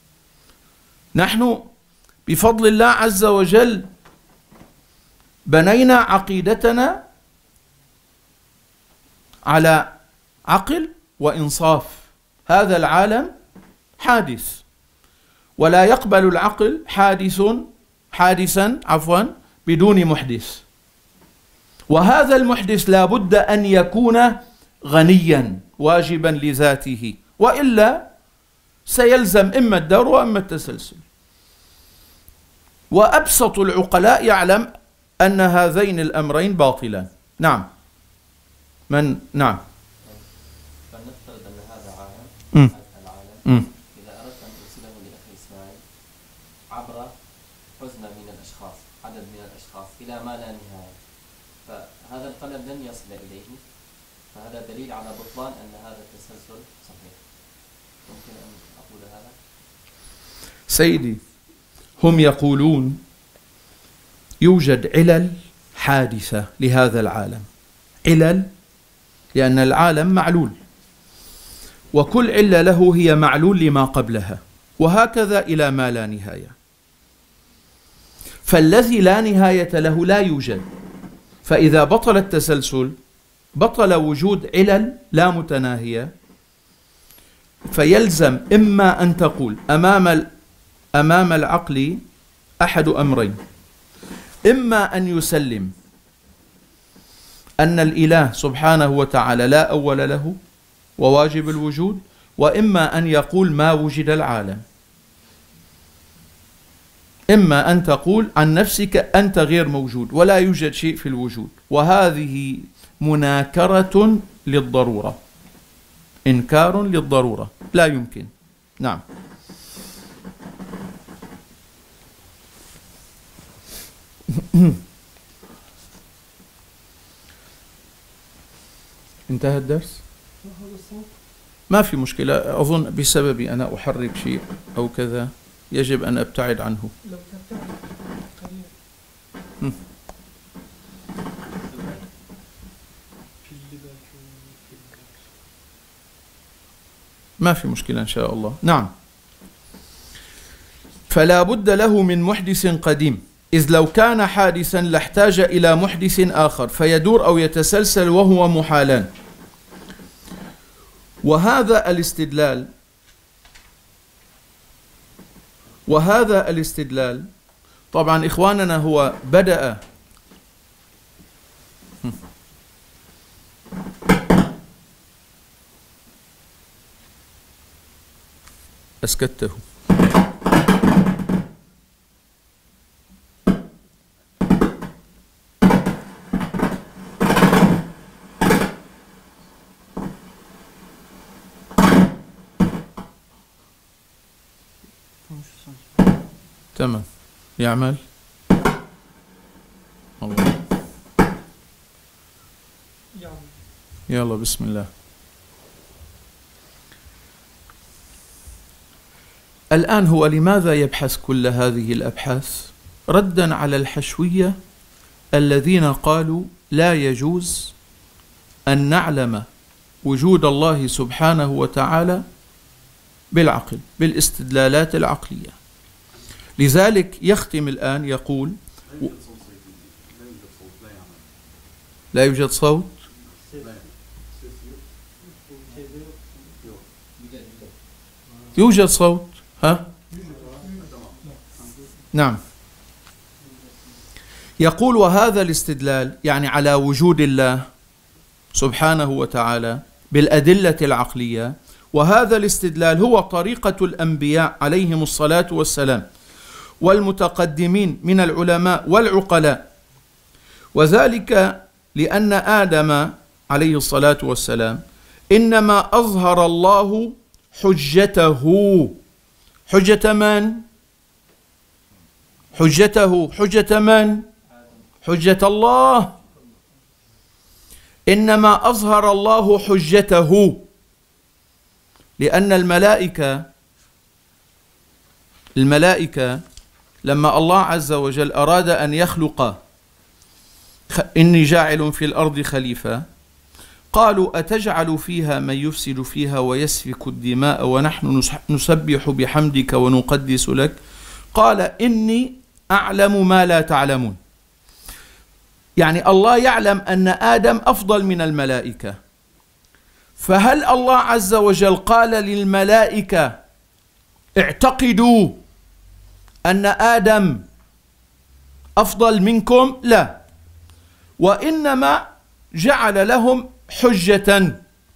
نحن بفضل الله عز وجل بنينا عقيدتنا على عقل وإنصاف. هذا العالم حادث، ولا يقبل العقل حادث حادثا عفوا بدون محدث، وهذا المحدث لا بد أن يكون غنيا واجبا لذاته، وإلا سيلزم إما الدور وإما التسلسل. وأبسط العقلاء يعلم أن هذين الأمرين باطلان. نعم من نعم فلنفترض أن هذا عالم م. العالم م. إذا أردت أن ترسله لأخي إسماعيل عبر حزمة من الأشخاص، عدد من الأشخاص إلى ما لا نهاية، فهذا القلم لن يصل إليه، فهذا دليل على بطلان أن هذا التسلسل صحيح. ممكن أن أقول هذا؟ سيدي، هم يقولون يوجد علل حادثة لهذا العالم، علل لأن العالم معلول، وكل علة له هي معلول لما قبلها، وهكذا إلى ما لا نهاية. فالذي لا نهاية له لا يوجد، فإذا بطل التسلسل بطل وجود علل لا متناهية، فيلزم إما أن تقول أمام أمام العقل أحد أمرين، إما أن يسلم أن الإله سبحانه وتعالى لا أول له وواجب الوجود، وإما أن يقول ما وجد العالم. إما أن تقول عن نفسك أنت غير موجود ولا يوجد شيء في الوجود، وهذه مناكرة للضرورة، إنكار للضرورة، لا يمكن. نعم انتهى الدرس؟ ما في مشكلة، أظن بسببي أنا أحرك شيء أو كذا يجب أن أبتعد عنه. ما في مشكلة إن شاء الله. نعم فلا بد له من محدث قديم، إذ لو كان حادثا لاحتاج إلى محدث آخر فيدور أو يتسلسل وهو محالان. وهذا الاستدلال وهذا الاستدلال طبعا إخواننا هو بدأ أسكته. تمام، يعمل الله. يلا بسم الله. الآن هو لماذا يبحث كل هذه الأبحاث؟ ردا على الحشوية الذين قالوا لا يجوز أن نعلم وجود الله سبحانه وتعالى بالعقل، بالاستدلالات العقلية. لذلك يختم الآن يقول لا يوجد صوت. يوجد صوت، ها؟ نعم. يقول وهذا الاستدلال يعني على وجود الله سبحانه وتعالى بالأدلة العقلية، وهذا الاستدلال هو طريقة الأنبياء عليهم الصلاة والسلام والمتقدمين من العلماء والعقلاء، وذلك لأن آدم عليه الصلاة والسلام إنما أظهر الله حجته. حجة من؟ حجته حجة من؟ حجة الله. إنما أظهر الله حجته لأن الملائكة الملائكة لما الله عز وجل أراد أن يخلق إني جاعل في الأرض خليفة، قالوا أتجعل فيها من يفسد فيها ويسفك الدماء ونحن نسبح بحمدك ونقدس لك، قال إني أعلم ما لا تعلمون. يعني الله يعلم أن آدم أفضل من الملائكة، فهل الله عز وجل قال للملائكة اعتقدوا أن آدم أفضل منكم؟ لا، وإنما جعل لهم حجة.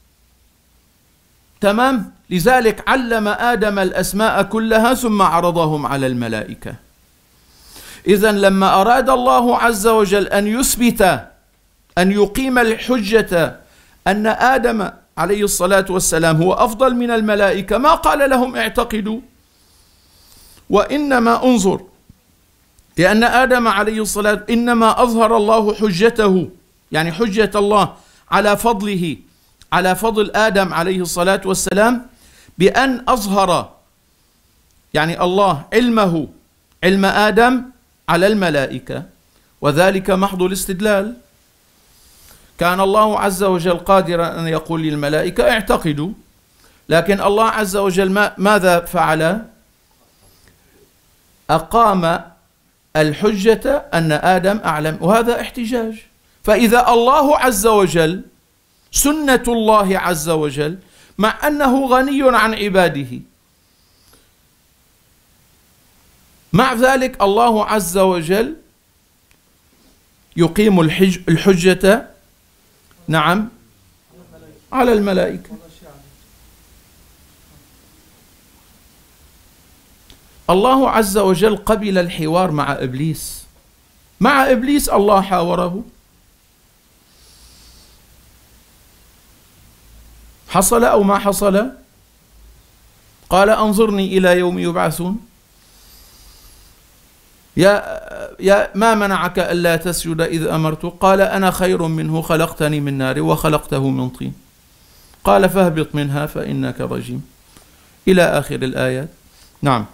تمام؟ لذلك علم آدم الأسماء كلها ثم عرضهم على الملائكة. إذن لما أراد الله عز وجل أن يثبت أن يقيم الحجة أن آدم عليه الصلاة والسلام هو أفضل من الملائكة ما قال لهم اعتقدوا، وإنما انظر، لأن آدم عليه الصلاة إنما أظهر الله حجته، يعني حجة الله على فضله على فضل آدم عليه الصلاة والسلام بأن أظهر يعني الله علمه علم آدم على الملائكة، وذلك محض الاستدلال. كان الله عز وجل قادرا أن يقول للملائكة اعتقدوا، لكن الله عز وجل ماذا فعل؟ أقام الحجة أن آدم أعلم، وهذا احتجاج. فإذا الله عز وجل سنة الله عز وجل مع أنه غني عن عباده، مع ذلك الله عز وجل يقيم الحج الحجة نعم على الملائكة. الله عز وجل قبل الحوار مع إبليس، مع إبليس الله حاوره. حصل أو ما حصل؟ قال أنظرني إلى يوم يبعثون. يا يا ما منعك ألا تسجد إذ أمرتك؟ قال أنا خير منه خلقتني من نار وخلقته من طين. قال فاهبط منها فإنك رجيم، إلى آخر الآيات. نعم.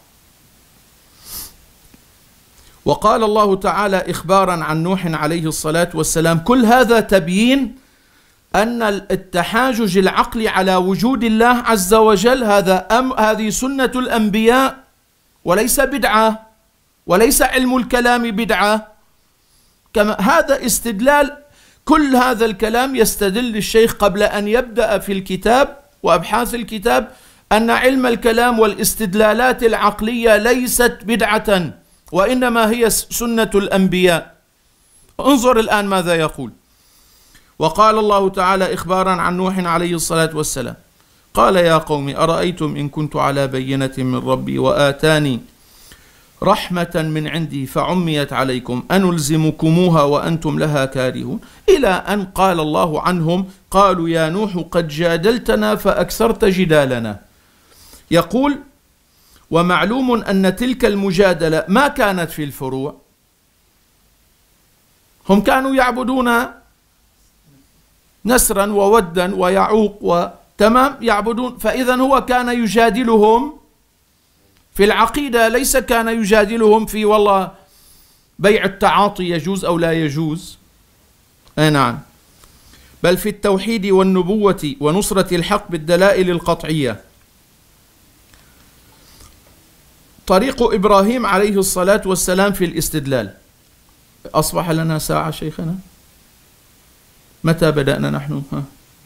وقال الله تعالى إخبارا عن نوح عليه الصلاة والسلام: كل هذا تبيين أن التحاجج العقلي على وجود الله عز وجل هذا أم هذه سنة الأنبياء وليس بدعة، وليس علم الكلام بدعة. كما هذا استدلال، كل هذا الكلام يستدل الشيخ قبل أن يبدأ في الكتاب وأبحاث الكتاب أن علم الكلام والاستدلالات العقلية ليست بدعة، وإنما هي سنة الأنبياء. انظر الآن ماذا يقول. وقال الله تعالى إخبارا عن نوح عليه الصلاة والسلام: قال يا قوم أرأيتم إن كنت على بينة من ربي وآتاني رحمة من عندي فعميت عليكم أنلزمكموها وأنتم لها كارهون، إلى أن قال الله عنهم: قالوا يا نوح قد جادلتنا فأكثرت جدالنا. يقول: ومعلوم أن تلك المجادلة ما كانت في الفروع، هم كانوا يعبدون نسرا وودا ويعوق وتمام يعبدون، فإذا هو كان يجادلهم في العقيدة، ليس كان يجادلهم في والله بيع التعاطي يجوز أو لا يجوز. أي نعم، بل في التوحيد والنبوة ونصرة الحق بالدلائل القطعية. طريق إبراهيم عليه الصلاة والسلام في الاستدلال. أصبح لنا ساعة شيخنا؟ متى بدأنا نحن؟ ها؟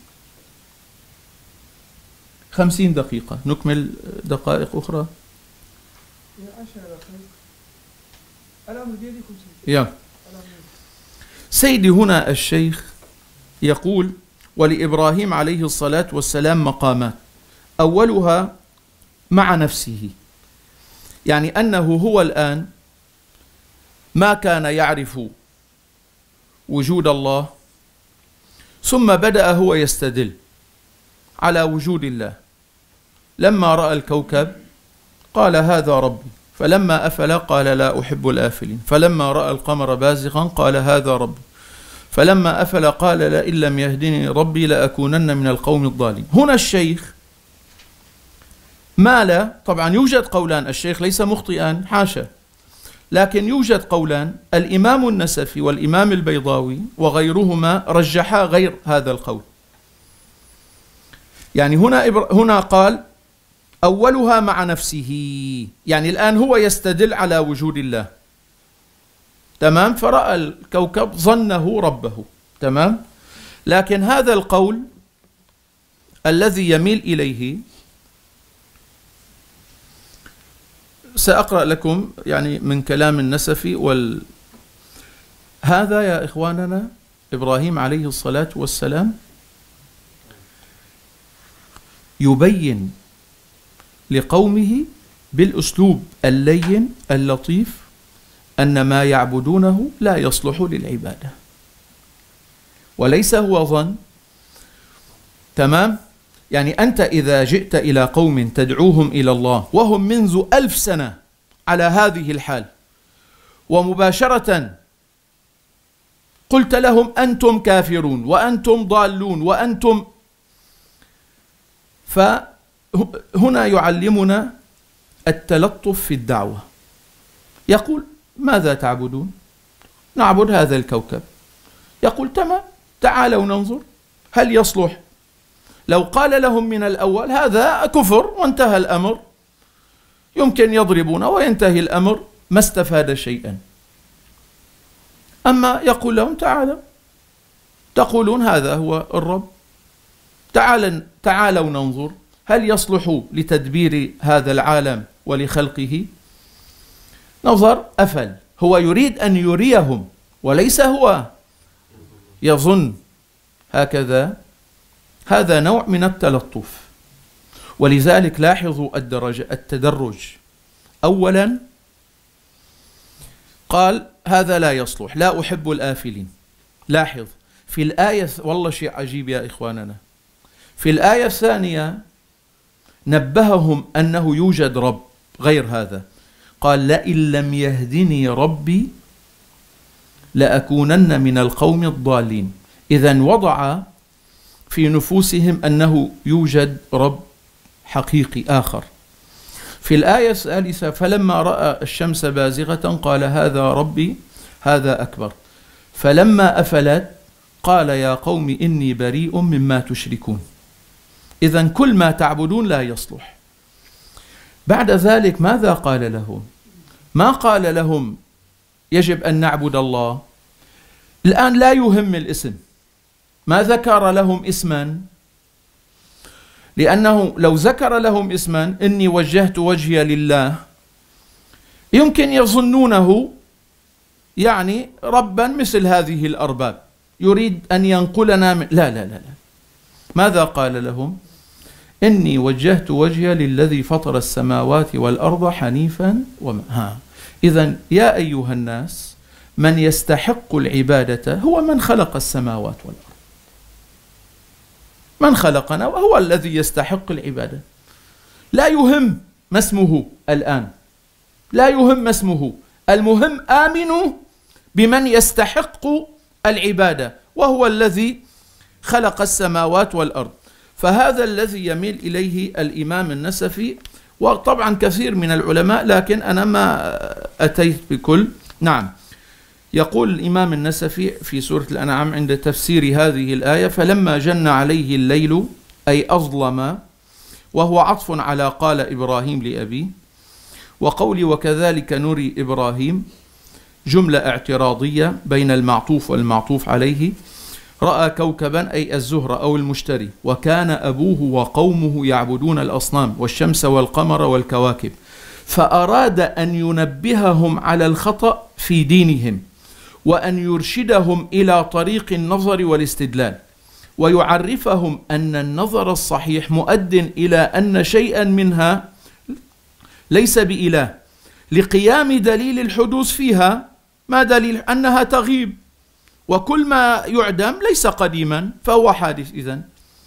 خمسين دقيقة، نكمل دقائق أخرى. يا سيدي، هنا الشيخ يقول: ولإبراهيم عليه الصلاة والسلام مقامات، أولها مع نفسه، يعني أنه هو الآن ما كان يعرف وجود الله، ثم بدأ هو يستدل على وجود الله. لما رأى الكوكب قال هذا ربي، فلما أفل قال لا أحب الآفلين، فلما رأى القمر بازغا قال هذا ربي، فلما أفل قال لئن لم يهدني ربي لأكونن من القوم الضالين. هنا الشيخ مال، طبعا يوجد قولان، الشيخ ليس مخطئا حاشا، لكن يوجد قولان، الإمام النسفي والإمام البيضاوي وغيرهما رجحا غير هذا القول. يعني هنا هنا قال أولها مع نفسه، يعني الآن هو يستدل على وجود الله، تمام، فرأى الكوكب ظنه ربه، تمام. لكن هذا القول الذي يميل إليه، سأقرأ لكم يعني من كلام النسفي وال... هذا يا إخواننا إبراهيم عليه الصلاة والسلام يبين لقومه بالأسلوب اللين اللطيف أن ما يعبدونه لا يصلح للعبادة، وليس هو ظن، تمام. يعني أنت إذا جئت إلى قوم تدعوهم إلى الله وهم منذ ألف سنة على هذه الحال، ومباشرة قلت لهم أنتم كافرون وأنتم ضالون وأنتم، فهنا يعلمنا التلطف في الدعوة. يقول ماذا تعبدون؟ نعبد هذا الكوكب. يقول تمام، تعالوا ننظر هل يصلح. لو قال لهم من الأول هذا كفر وانتهى الأمر، يمكن يضربون وينتهي الأمر، ما استفاد شيئا. أما يقول لهم تعالوا، تقولون هذا هو الرب، تعالوا تعالوا ننظر هل يصلح لتدبير هذا العالم ولخلقه. نظر أفل، هو يريد أن يريهم وليس هو يظن هكذا. هذا نوع من التلطف، ولذلك لاحظوا الدرجة التدرج. أولا قال هذا لا يصلح، لا أحب الآفلين. لاحظ في الآية، والله شيء عجيب يا إخواننا، في الآية الثانية نبههم أنه يوجد رب غير هذا، قال لئن لم يهدني ربي لأكونن من القوم الضالين. إذن وضع في نفوسهم أنه يوجد رب حقيقي آخر. في الآية الثالثة فلما رأى الشمس بازغة قال هذا ربي هذا أكبر، فلما أفلت قال يا قوم إني بريء مما تشركون. إذن كل ما تعبدون لا يصلح. بعد ذلك ماذا قال لهم؟ ما قال لهم يجب أن نعبد الله. الآن لا يهم الاسم، ما ذكر لهم اسما، لأنه لو ذكر لهم اسما إني وجهت وجهي لله يمكن يظنونه يعني ربا مثل هذه الأرباب يريد أن ينقلنا من... لا لا لا لا. ماذا قال لهم؟ إني وجهت وجهي للذي فطر السماوات والأرض حنيفا وما ها. إذن يا أيها الناس من يستحق العبادة هو من خلق السماوات والأرض، من خلقنا وهو الذي يستحق العبادة. لا يهم ما اسمه الآن، لا يهم ما اسمه، المهم آمنوا بمن يستحق العبادة وهو الذي خلق السماوات والأرض. فهذا الذي يميل إليه الإمام النسفي، وطبعا كثير من العلماء، لكن أنا ما أتيت بكل. نعم، يقول الإمام النسفي في سورة الأنعام عند تفسير هذه الآية: فلما جن عليه الليل أي أظلم، وهو عطف على قال إبراهيم لأبيه، وقولي وكذلك نري إبراهيم جملة اعتراضية بين المعطوف والمعطوف عليه. رأى كوكبا أي الزهرة أو المشتري، وكان أبوه وقومه يعبدون الأصنام والشمس والقمر والكواكب، فأراد أن ينبههم على الخطأ في دينهم وأن يرشدهم إلى طريق النظر والاستدلال، ويعرفهم أن النظر الصحيح مؤد إلى أن شيئا منها ليس بإله، لقيام دليل الحدوث فيها. ما دليل؟ أنها تغيب، وكل ما يعدم ليس قديما فهو حادث. إذن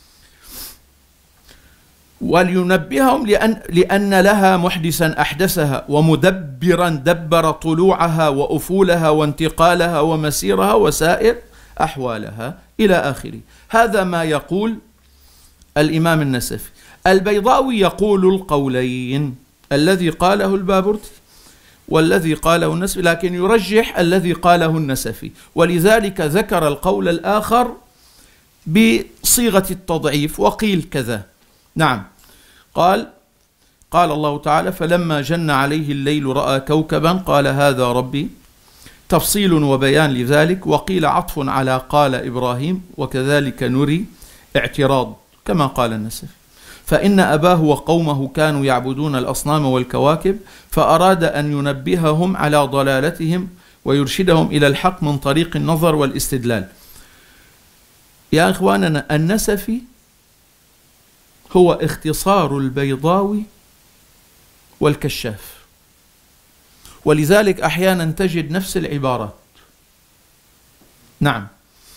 ولينبههم لأن, لأن لها محدثا أحدثها، ومدبرا دبر طلوعها وأفولها وانتقالها ومسيرها وسائر أحوالها إلى آخره. هذا ما يقول الإمام النسفي. البيضاوي يقول القولين، الذي قاله البابرتي والذي قاله النسفي، لكن يرجح الذي قاله النسفي، ولذلك ذكر القول الآخر بصيغة التضعيف وقيل كذا. نعم، قال قال الله تعالى: فلما جن عليه الليل رأى كوكبا قال هذا ربي، تفصيل وبيان لذلك. وقيل عطف على قال إبراهيم وكذلك نري، اعتراض كما قال النسفي. فإن أباه وقومه كانوا يعبدون الأصنام والكواكب، فأراد أن ينبههم على ضلالتهم ويرشدهم إلى الحق من طريق النظر والاستدلال. يا إخواننا، النسفي هو اختصار البيضاوي والكشاف، ولذلك أحيانا تجد نفس العبارات. نعم،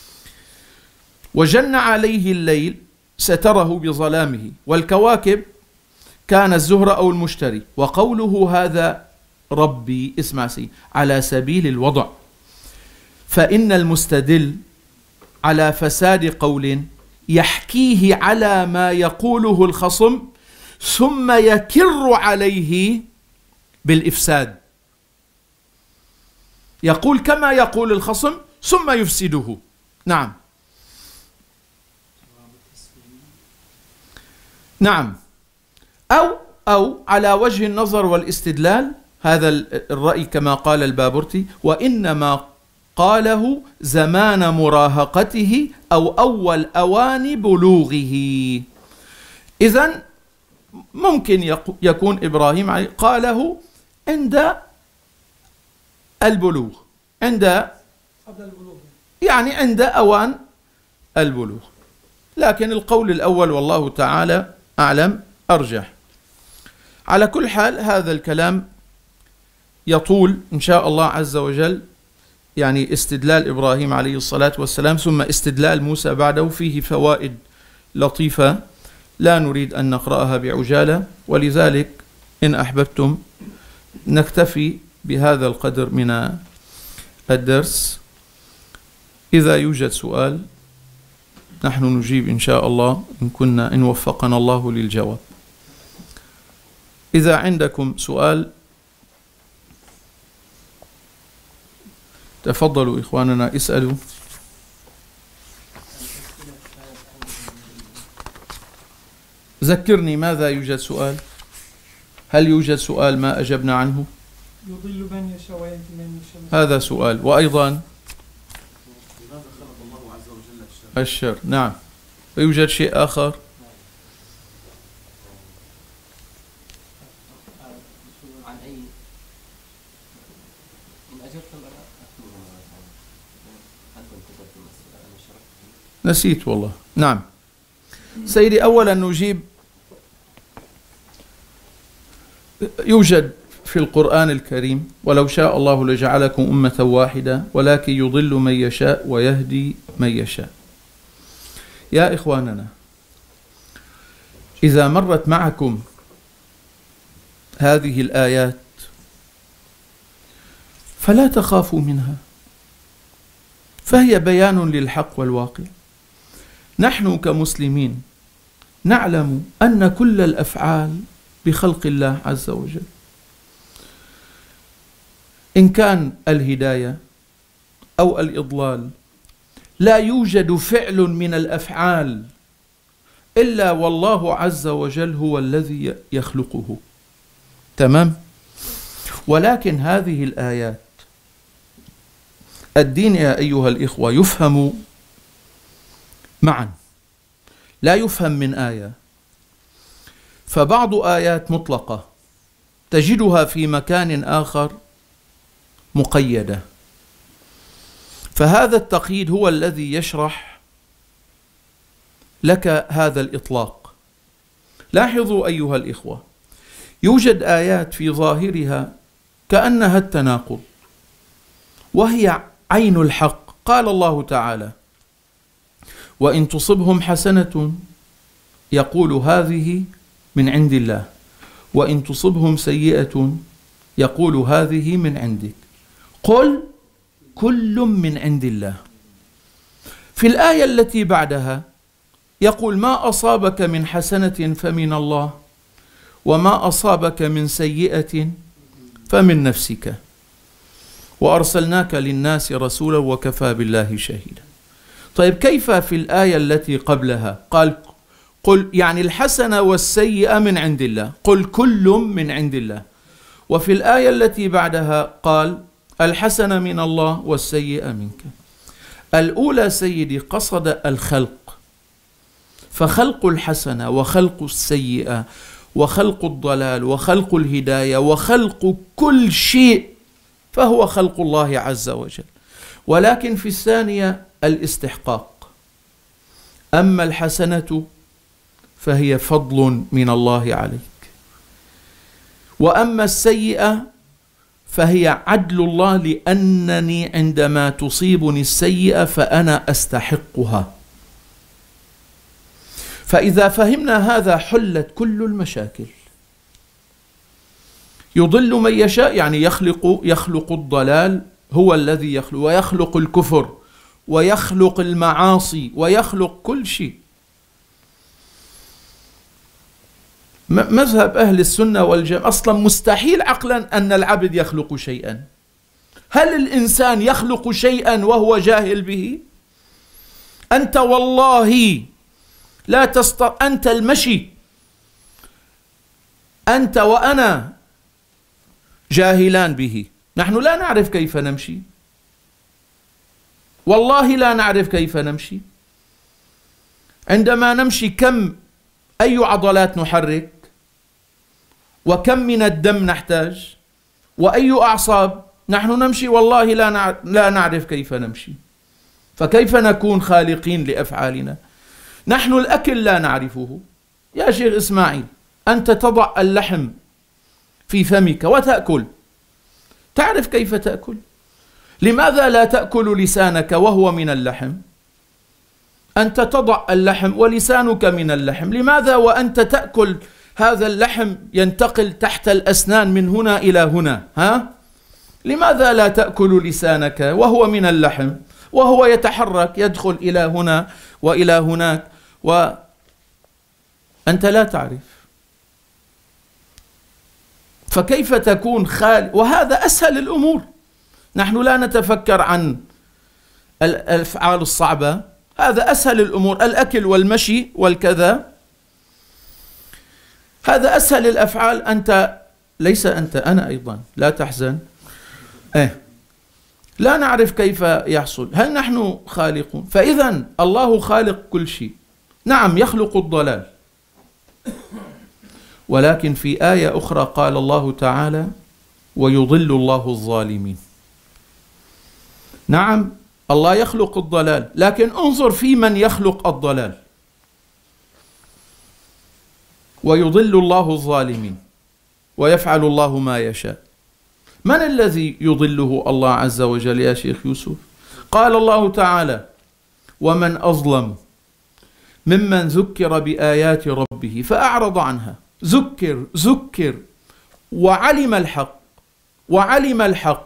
وجن عليه الليل ستره بظلامه، والكواكب كان الزهرة أو المشتري. وقوله هذا ربي، اسمع سي، على سبيل الوضع، فإن المستدل على فساد قول يحكيه على ما يقوله الخصم ثم يكر عليه بالإفساد. يقول كما يقول الخصم ثم يفسده. نعم نعم أو أو على وجه النظر والاستدلال، هذا الرأي كما قال البابرتي، وإنما قاله زمان مراهقته أو أول أوان بلوغه. إذن ممكن يكون إبراهيم قاله عند البلوغ، عند قبل البلوغ، يعني عند أوان البلوغ، لكن القول الأول والله تعالى أعلم أرجح. على كل حال هذا الكلام يطول إن شاء الله عز وجل، يعني استدلال إبراهيم عليه الصلاة والسلام ثم استدلال موسى بعده فيه فوائد لطيفة لا نريد أن نقرأها بعجالة، ولذلك إن أحببتم نكتفي بهذا القدر من الدرس. إذا يوجد سؤال نحن نجيب إن شاء الله إن كنا إن وفقنا الله للجواب. إذا عندكم سؤال تفضلوا إخواننا اسألوا. ذكرني، ماذا يوجد سؤال؟ هل يوجد سؤال ما أجبنا عنه؟ يضل من يشاء ويهدي من يشاء. هذا سؤال. وأيضا لماذا خلق الله عز وجل الشر؟ الشر، نعم. ويوجد شيء آخر؟ عن أي إن أجبت أكتبه مرة ثانية. أنتم كتبتم السؤال أنا شرحت. نسيت والله. نعم سيدي، أولا نجيب. يوجد في القرآن الكريم ولو شاء الله لجعلكم أمة واحدة ولكن يضل من يشاء ويهدي من يشاء. يا إخواننا، إذا مرت معكم هذه الآيات فلا تخافوا منها، فهي بيان للحق والواقع. نحن كمسلمين نعلم أن كل الأفعال بخلق الله عز وجل، إن كان الهداية أو الإضلال. لا يوجد فعل من الأفعال إلا والله عز وجل هو الذي يخلقه. تمام؟ ولكن هذه الآيات، الدين يا أيها الإخوة يفهم معا، لا يفهم من آية. فبعض آيات مطلقة تجدها في مكان آخر مقيدة، فهذا التقييد هو الذي يشرح لك هذا الإطلاق. لاحظوا أيها الإخوة، يوجد آيات في ظاهرها كأنها التناقض وهي عين الحق. قال الله تعالى: وإن تصبهم حسنة يقول هذه من عند الله، وإن تصبهم سيئة يقول هذه من عندك، قل كل من عند الله. في الآية التي بعدها يقول: ما أصابك من حسنة فمن الله، وما أصابك من سيئة فمن نفسك، وأرسلناك للناس رسولا وكفى بالله شهيدا. طيب كيف في الآية التي قبلها قال قل يعني الحسنة والسيئة من عند الله، قل كل من عند الله، وفي الآية التي بعدها قال الحسنة من الله والسيئة منك. الأولى سيدي قصد الخلق، فخلق الحسنة وخلق السيئة وخلق الضلال وخلق الهداية وخلق كل شيء فهو خلق الله عز وجل. ولكن في الثانية الاستحقاق. أما الحسنة فهي فضل من الله عليك، وأما السيئة فهي عدل الله، لأنني عندما تصيبني السيئة فأنا أستحقها. فإذا فهمنا هذا حلت كل المشاكل. يضل من يشاء يعني يخلق يخلق الضلال، هو الذي يخلق، ويخلق الكفر ويخلق المعاصي ويخلق كل شيء. مذهب أهل السنة والجماعة أصلا مستحيل عقلا أن العبد يخلق شيئا. هل الإنسان يخلق شيئا وهو جاهل به؟ أنت والله لا تستطيع، أنت المشي، أنت وأنا جاهلان به. نحن لا نعرف كيف نمشي، والله لا نعرف كيف نمشي. عندما نمشي كم أي عضلات نحرك، وكم من الدم نحتاج، وأي أعصاب. نحن نمشي والله لا لا نعرف كيف نمشي، فكيف نكون خالقين لأفعالنا؟ نحن الأكل لا نعرفه. يا شيخ إسماعيل، أنت تضع اللحم في فمك وتأكل، تعرف كيف تأكل؟ لماذا لا تأكل لسانك وهو من اللحم؟ أنت تضع اللحم ولسانك من اللحم، لماذا وأنت تأكل هذا اللحم ينتقل تحت الأسنان من هنا إلى هنا؟ ها؟ لماذا لا تأكل لسانك وهو من اللحم وهو يتحرك يدخل إلى هنا وإلى هناك وأنت لا تعرف؟ فكيف تكون خالق؟ وهذا أسهل الأمور. نحن لا نتفكر عن الأفعال الصعبة، هذا أسهل الأمور، الأكل والمشي والكذا، هذا أسهل الأفعال. أنت ليس أنت، أنا أيضا، لا تحزن. إيه لا نعرف كيف يحصل، هل نحن خالقون؟ فإذا الله خالق كل شيء. نعم يخلق الضلال، ولكن في آية أخرى قال الله تعالى ويضل الله الظالمين. نعم الله يخلق الضلال، لكن انظر في من يخلق الضلال. ويضل الله الظالمين ويفعل الله ما يشاء. من الذي يضله الله عز وجل يا شيخ يوسف؟ قال الله تعالى ومن أظلم ممن ذكر بآيات ربه فأعرض عنها. ذكر ذكر وعلم الحق وعلم الحق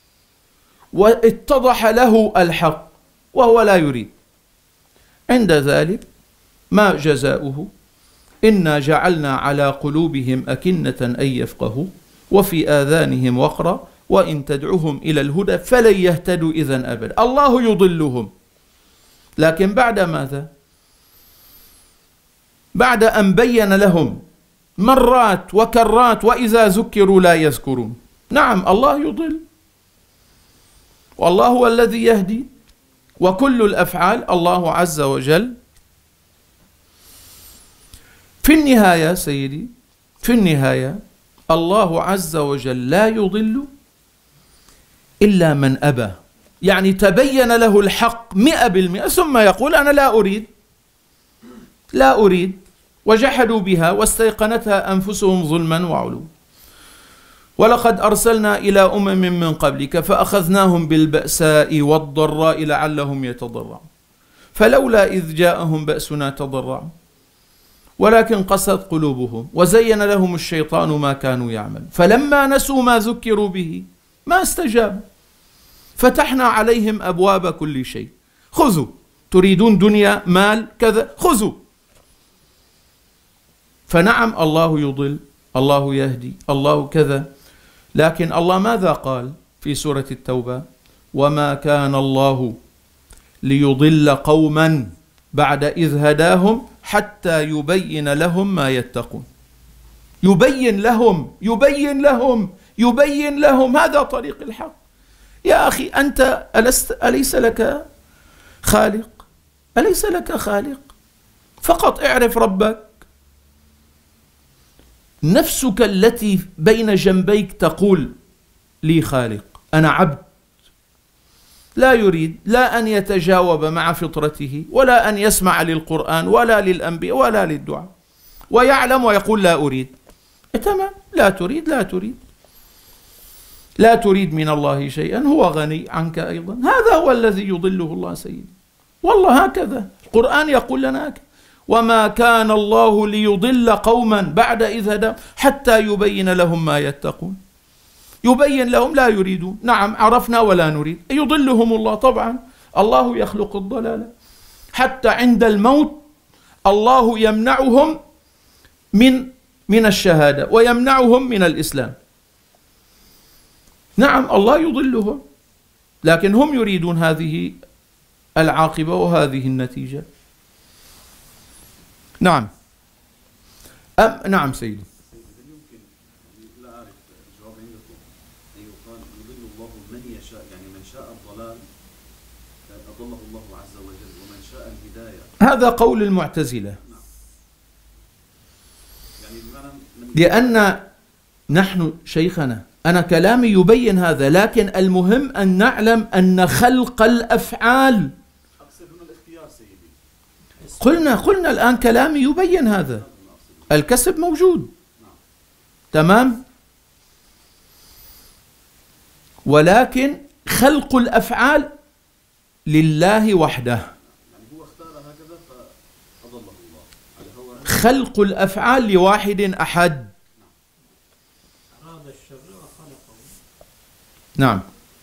واتضح له الحق وهو لا يريد. عند ذلك ما جزاؤه؟ إنا جعلنا على قلوبهم أكنة أن يفقهوا وفي آذانهم وقرا وإن تدعوهم إلى الهدى فلن يهتدوا إذن أبدا. الله يضلهم، لكن بعد ماذا؟ بعد أن بين لهم مرات وكرات وإذا ذكروا لا يذكرون. نعم الله يضل، والله هو الذي يهدي، وكل الأفعال الله عز وجل. في النهاية سيدي، في النهاية الله عز وجل لا يضل إلا من أبى، يعني تبين له الحق مئة بالمئة ثم يقول أنا لا أريد لا أريد وجحدوا بها واستيقنتها أنفسهم ظلما وعلوا. ولقد أرسلنا إلى أمم من قبلك فأخذناهم بالبأساء والضراء لعلهم يتضرعون فلولا إذ جاءهم بأسنا تضرعوا ولكن قست قلوبهم وزين لهم الشيطان ما كانوا يعملون فلما نسوا ما ذكروا به ما استجابوا فتحنا عليهم أبواب كل شيء. خذوا، تريدون دنيا مال كذا خذوا. فنعم الله يضل، الله يهدي، الله كذا، لكن الله ماذا قال في سورة التوبة؟ وما كان الله ليضل قوما بعد إذ هداهم حتى يبين لهم ما يتقون. يبين لهم يبين لهم يبين لهم هذا طريق الحق. يا أخي أنت ألست أليس لك خالق؟ أليس لك خالق؟ فقط اعرف ربك. نفسك التي بين جنبيك تقول لي خالق. أنا عبد لا يريد لا أن يتجاوب مع فطرته ولا أن يسمع للقرآن ولا للأنبياء ولا للدعاء، ويعلم ويقول لا أريد. تمام، لا تريد لا تريد لا تريد من الله شيئا، هو غني عنك أيضا. هذا هو الذي يضله الله سيدي، والله هكذا القرآن يقول لنا هكذا. وما كان الله ليضل قوما بعد إذ هداهم حتى يبين لهم ما يتقون. يبين لهم لا يريدون. نعم عرفنا ولا نريد. يضلهم الله طبعا. الله يخلق الضلال حتى عند الموت الله يمنعهم من من الشهادة ويمنعهم من الإسلام. نعم الله يضلهم، لكن هم يريدون هذه العاقبة وهذه النتيجة. نعم أم نعم سيدي. هل يمكن، لا أعرف الجواب عندكم، أن يقال يضل الله من يشاء، يعني من شاء الضلال أضله الله عز وجل ومن شاء الهداية؟ هذا قول المعتزلة. نعم. يعني بمعنى من لأن نحن شيخنا أنا كلامي يبين هذا، لكن المهم أن نعلم أن خلق الأفعال. أقصد هنا الاختيار سيدي. قلنا قلنا الآن كلامي يبين هذا. الكسب موجود تمام، ولكن خلق الأفعال لله وحده. يعني هو اختار هكذا فأضله الله على هو. خلق الأفعال لواحد أحد. أراد الشر وخلقه. نعم.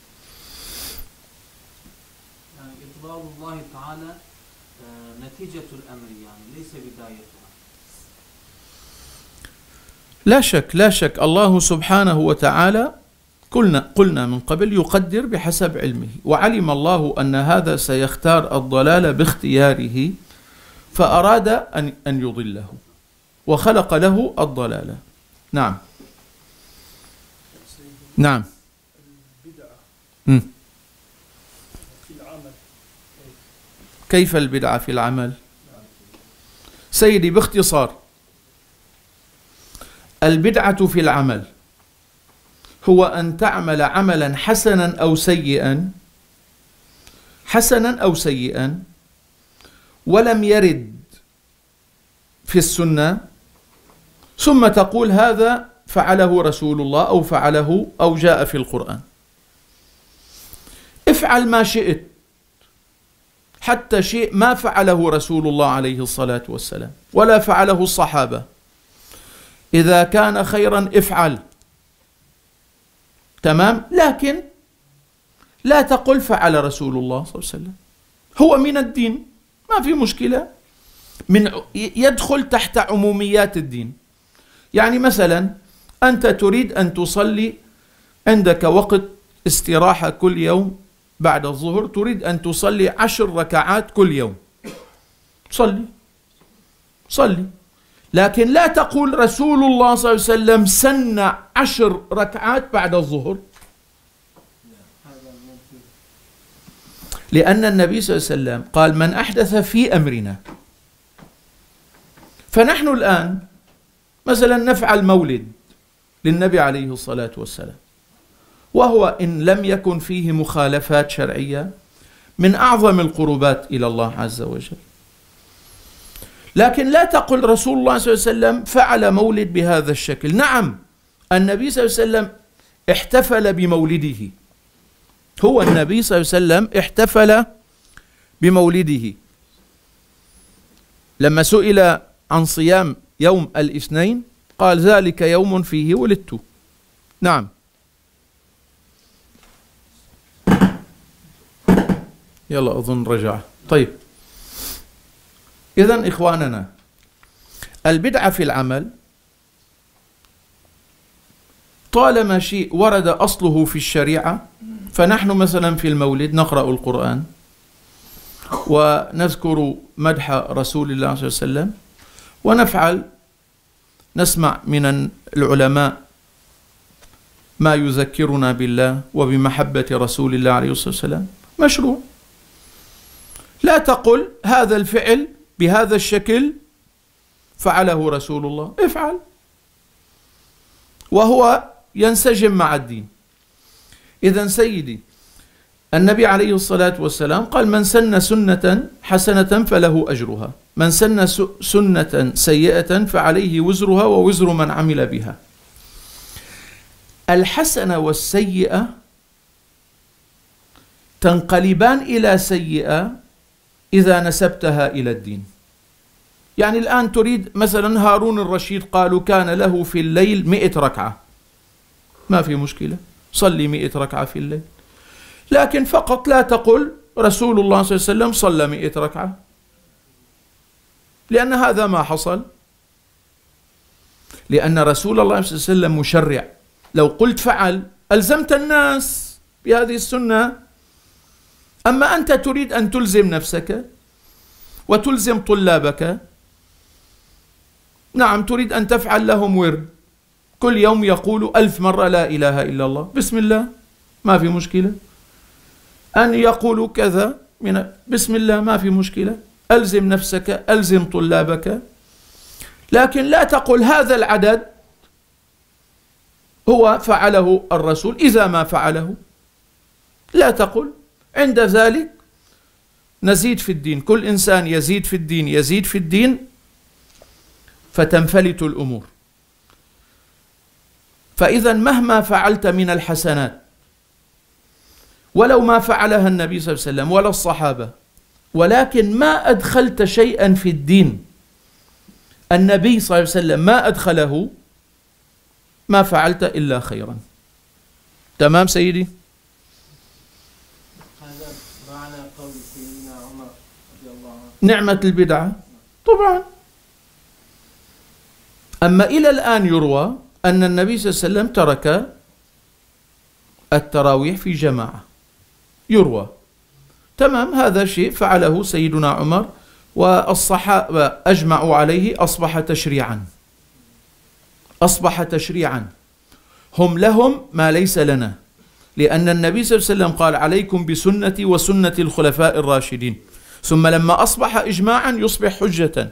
يعني إضلال الله تعالى نتيجة الأمر، يعني ليس بدايتها. لا شك لا شك الله سبحانه وتعالى قلنا قلنا من قبل يقدر بحسب علمه، وعلم الله أن هذا سيختار الضلال باختياره فأراد أن أن يضله وخلق له الضلال. نعم. نعم. البدعة مم. في العمل كيف البدعة في العمل؟ سيدي باختصار، البدعة في العمل هو أن تعمل عملا حسنا أو سيئا حسنا أو سيئا ولم يرد في السنة، ثم تقول هذا فعله رسول الله أو فعله أو جاء في القرآن. افعل ما شئت، حتى شيء ما فعله رسول الله عليه الصلاة والسلام ولا فعله الصحابة، إذا كان خيرا افعل، تمام، لكن لا تقل فعل رسول الله صلى الله عليه وسلم. هو من الدين، ما في مشكلة، من يدخل تحت عموميات الدين. يعني مثلا أنت تريد أن تصلي، عندك وقت استراحة كل يوم بعد الظهر، تريد أن تصلي عشر ركعات كل يوم، صلي صلي، لكن لا تقول رسول الله صلى الله عليه وسلم سن عشر ركعات بعد الظهر، لأن النبي صلى الله عليه وسلم قال من أحدث في أمرنا. فنحن الآن مثلا نفعل مولد للنبي عليه الصلاة والسلام، وهو إن لم يكن فيه مخالفات شرعية من أعظم القربات إلى الله عز وجل. لكن لا تقل رسول الله صلى الله عليه وسلم فعل مولد بهذا الشكل. نعم، النبي صلى الله عليه وسلم احتفل بمولده، هو النبي صلى الله عليه وسلم احتفل بمولده. لما سئل عن صيام يوم الاثنين قال ذلك يوم فيه ولدت. نعم. يلا أظن رجع. طيب، إذن إخواننا، البدعة في العمل طالما شيء ورد أصله في الشريعة، فنحن مثلا في المولد نقرأ القرآن ونذكر مدح رسول الله صلى الله عليه وسلم، ونفعل نسمع من العلماء ما يذكرنا بالله وبمحبة رسول الله عليه الصلاة والسلام، مشروع. لا تقل هذا الفعل بهذا الشكل فعله رسول الله، افعل، وهو ينسجم مع الدين. إذن سيدي، النبي عليه الصلاة والسلام قال من سن سنة حسنة فله أجرها، من سن سنة سيئة فعليه وزرها ووزر من عمل بها. الحسنة والسيئة تنقلبان إلى سيئة إذا نسبتها إلى الدين. يعني الآن تريد مثلا هارون الرشيد قالوا كان له في الليل مئة ركعة، ما في مشكلة، صلي مئة ركعة في الليل، لكن فقط لا تقل رسول الله صلى الله عليه وسلم صلى مئة ركعة، لأن هذا ما حصل، لأن رسول الله صلى الله عليه وسلم مشرع. لو قلت فعل ألزمت الناس بهذه السنة، أما أنت تريد أن تلزم نفسك وتلزم طلابك. نعم، تريد أن تفعل لهم ورد كل يوم يقول ألف مرة لا إله إلا الله، بسم الله، ما في مشكلة. أن يقولوا كذا من بسم الله، ما في مشكلة. ألزم نفسك، ألزم طلابك، لكن لا تقل هذا العدد هو فعله الرسول إذا ما فعله، لا تقل. عند ذلك نزيد في الدين، كل إنسان يزيد في الدين يزيد في الدين فتنفلت الأمور. فإذا مهما فعلت من الحسنات، ولو ما فعلها النبي صلى الله عليه وسلم ولا الصحابة، ولكن ما أدخلت شيئا في الدين النبي صلى الله عليه وسلم ما أدخله، ما فعلت إلا خيرا. تمام سيدي؟ هذا معنى قول سيدنا عمر رضي الله عنه نعمة البدعة طبعا. أما إلى الآن يروى أن النبي صلى الله عليه وسلم ترك التراويح في جماعة، يروى، تمام، هذا شيء فعله سيدنا عمر والصحابة أجمعوا عليه، أصبح تشريعا، أصبح تشريعا. هم لهم ما ليس لنا، لأن النبي صلى الله عليه وسلم قال عليكم بسنتي وسنة الخلفاء الراشدين، ثم لما أصبح إجماعا يصبح حجة.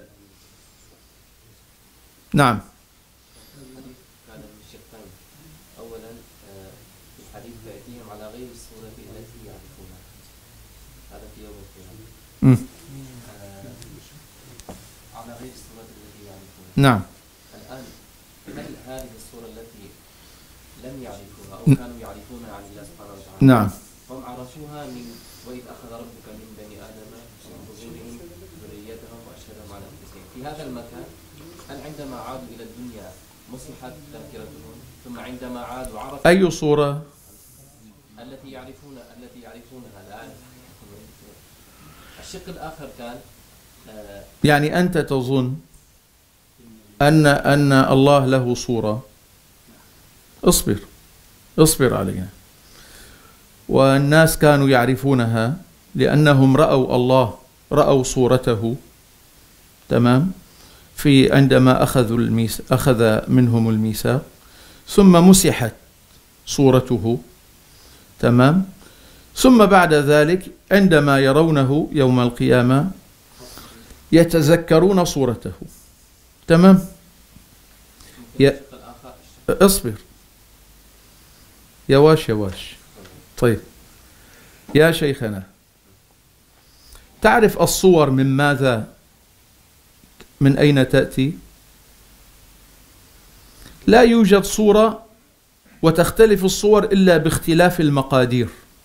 نعم. كان من شقين. أولا في الحديث فيأتيهم على غير الصورة التي يعرفونها، هذا في يوم القيامة. على غير الصورة التي يعرفونها. نعم. الآن هل هذه الصورة التي لم يعرفوها أو كانوا يعرفونها عن الله سبحانه وتعالى، نعم، هم عرفوها من وإذ أخذ ربك من بني آدم من ظهورهم ذريتهم وأشهدهم على أنفسهم، في هذا المكان هل عندما عادوا إلى الدنيا مسحت ذاكرتهم، ثم عندما عادوا عرفوا أي صورة؟ التي يعرفون التي يعرفونها الآن؟ الشق الآخر كان آه يعني أنت تظن أن أن الله له صورة؟ اصبر اصبر علينا. والناس كانوا يعرفونها لأنهم رأوا الله، رأوا صورته، تمام، في عندما أخذوا الميثاق، أخذ منهم الميثاق، ثم مسحت صورته، تمام، ثم بعد ذلك عندما يرونه يوم القيامة يتذكرون صورته، تمام. يا اصبر يا واش يا واش. طيب يا شيخنا، تعرف الصور من ماذا، من أين تأتي؟ لا يوجد صورة وتختلف الصور إلا باختلاف المقادير.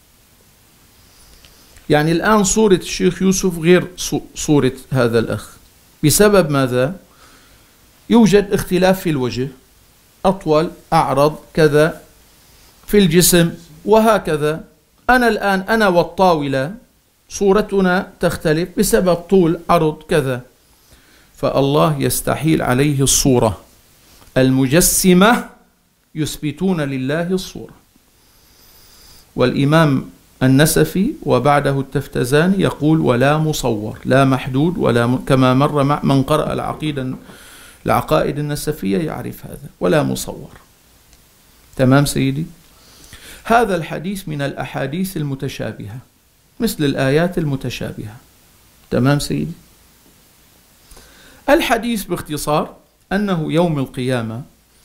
يعني الآن صورة الشيخ يوسف غير صورة هذا الأخ، بسبب ماذا؟ يوجد اختلاف في الوجه، أطول، أعرض، كذا، في الجسم، وهكذا. أنا الآن أنا والطاولة صورتنا تختلف بسبب طول، عرض، كذا. فالله يستحيل عليه الصورة. المجسمة يثبتون لله الصورة. والإمام النسفي وبعده التفتزاني يقول ولا مصور، لا محدود ولا م... كما مر مع من قرأ العقيدة العقائد النسفية يعرف هذا، ولا مصور. تمام سيدي؟ هذا الحديث من الأحاديث المتشابهة مثل الآيات المتشابهة. تمام سيدي؟ الحديث باختصار أنه يوم القيامة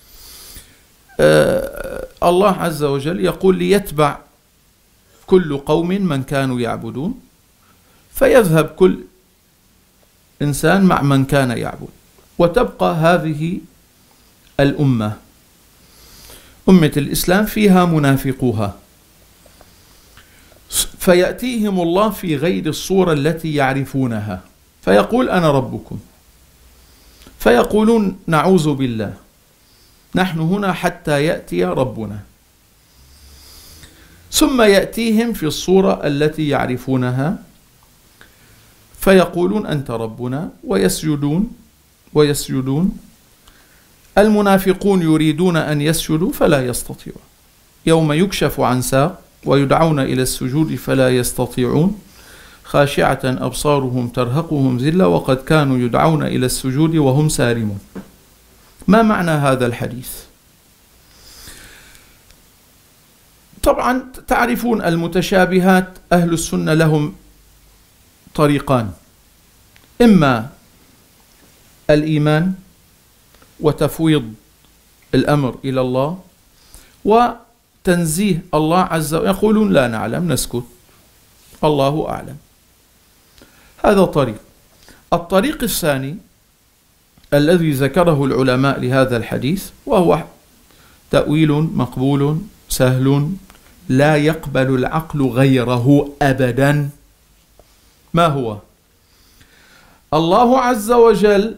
آه الله عز وجل يقول ليتبع كل قوم من كانوا يعبدون، فيذهب كل إنسان مع من كان يعبد، وتبقى هذه الأمة، أمة الإسلام، فيها منافقوها، فيأتيهم الله في غير الصورة التي يعرفونها، فيقول أنا ربكم، فيقولون نعوذ بالله، نحن هنا حتى يأتي ربنا. ثم يأتيهم في الصورة التي يعرفونها فيقولون أنت ربنا، ويسجدون ويسجدون. المنافقون يريدون أن يسجدوا فلا يستطيعون، يوم يكشف عن ساق ويدعون إلى السجود فلا يستطيعون، خاشعة أبصارهم ترهقهم ذلة وقد كانوا يدعون إلى السجود وهم سالمون. ما معنى هذا الحديث؟ طبعا تعرفون المتشابهات، أهل السنة لهم طريقان: إما الإيمان وتفويض الأمر إلى الله، وتنزيه الله عز وجل، يقولون لا نعلم نسكت الله أعلم. هذا طريق. الطريق الثاني الذي ذكره العلماء لهذا الحديث، وهو تأويل مقبول سهل لا يقبل العقل غيره أبدا. ما هو؟ الله عز وجل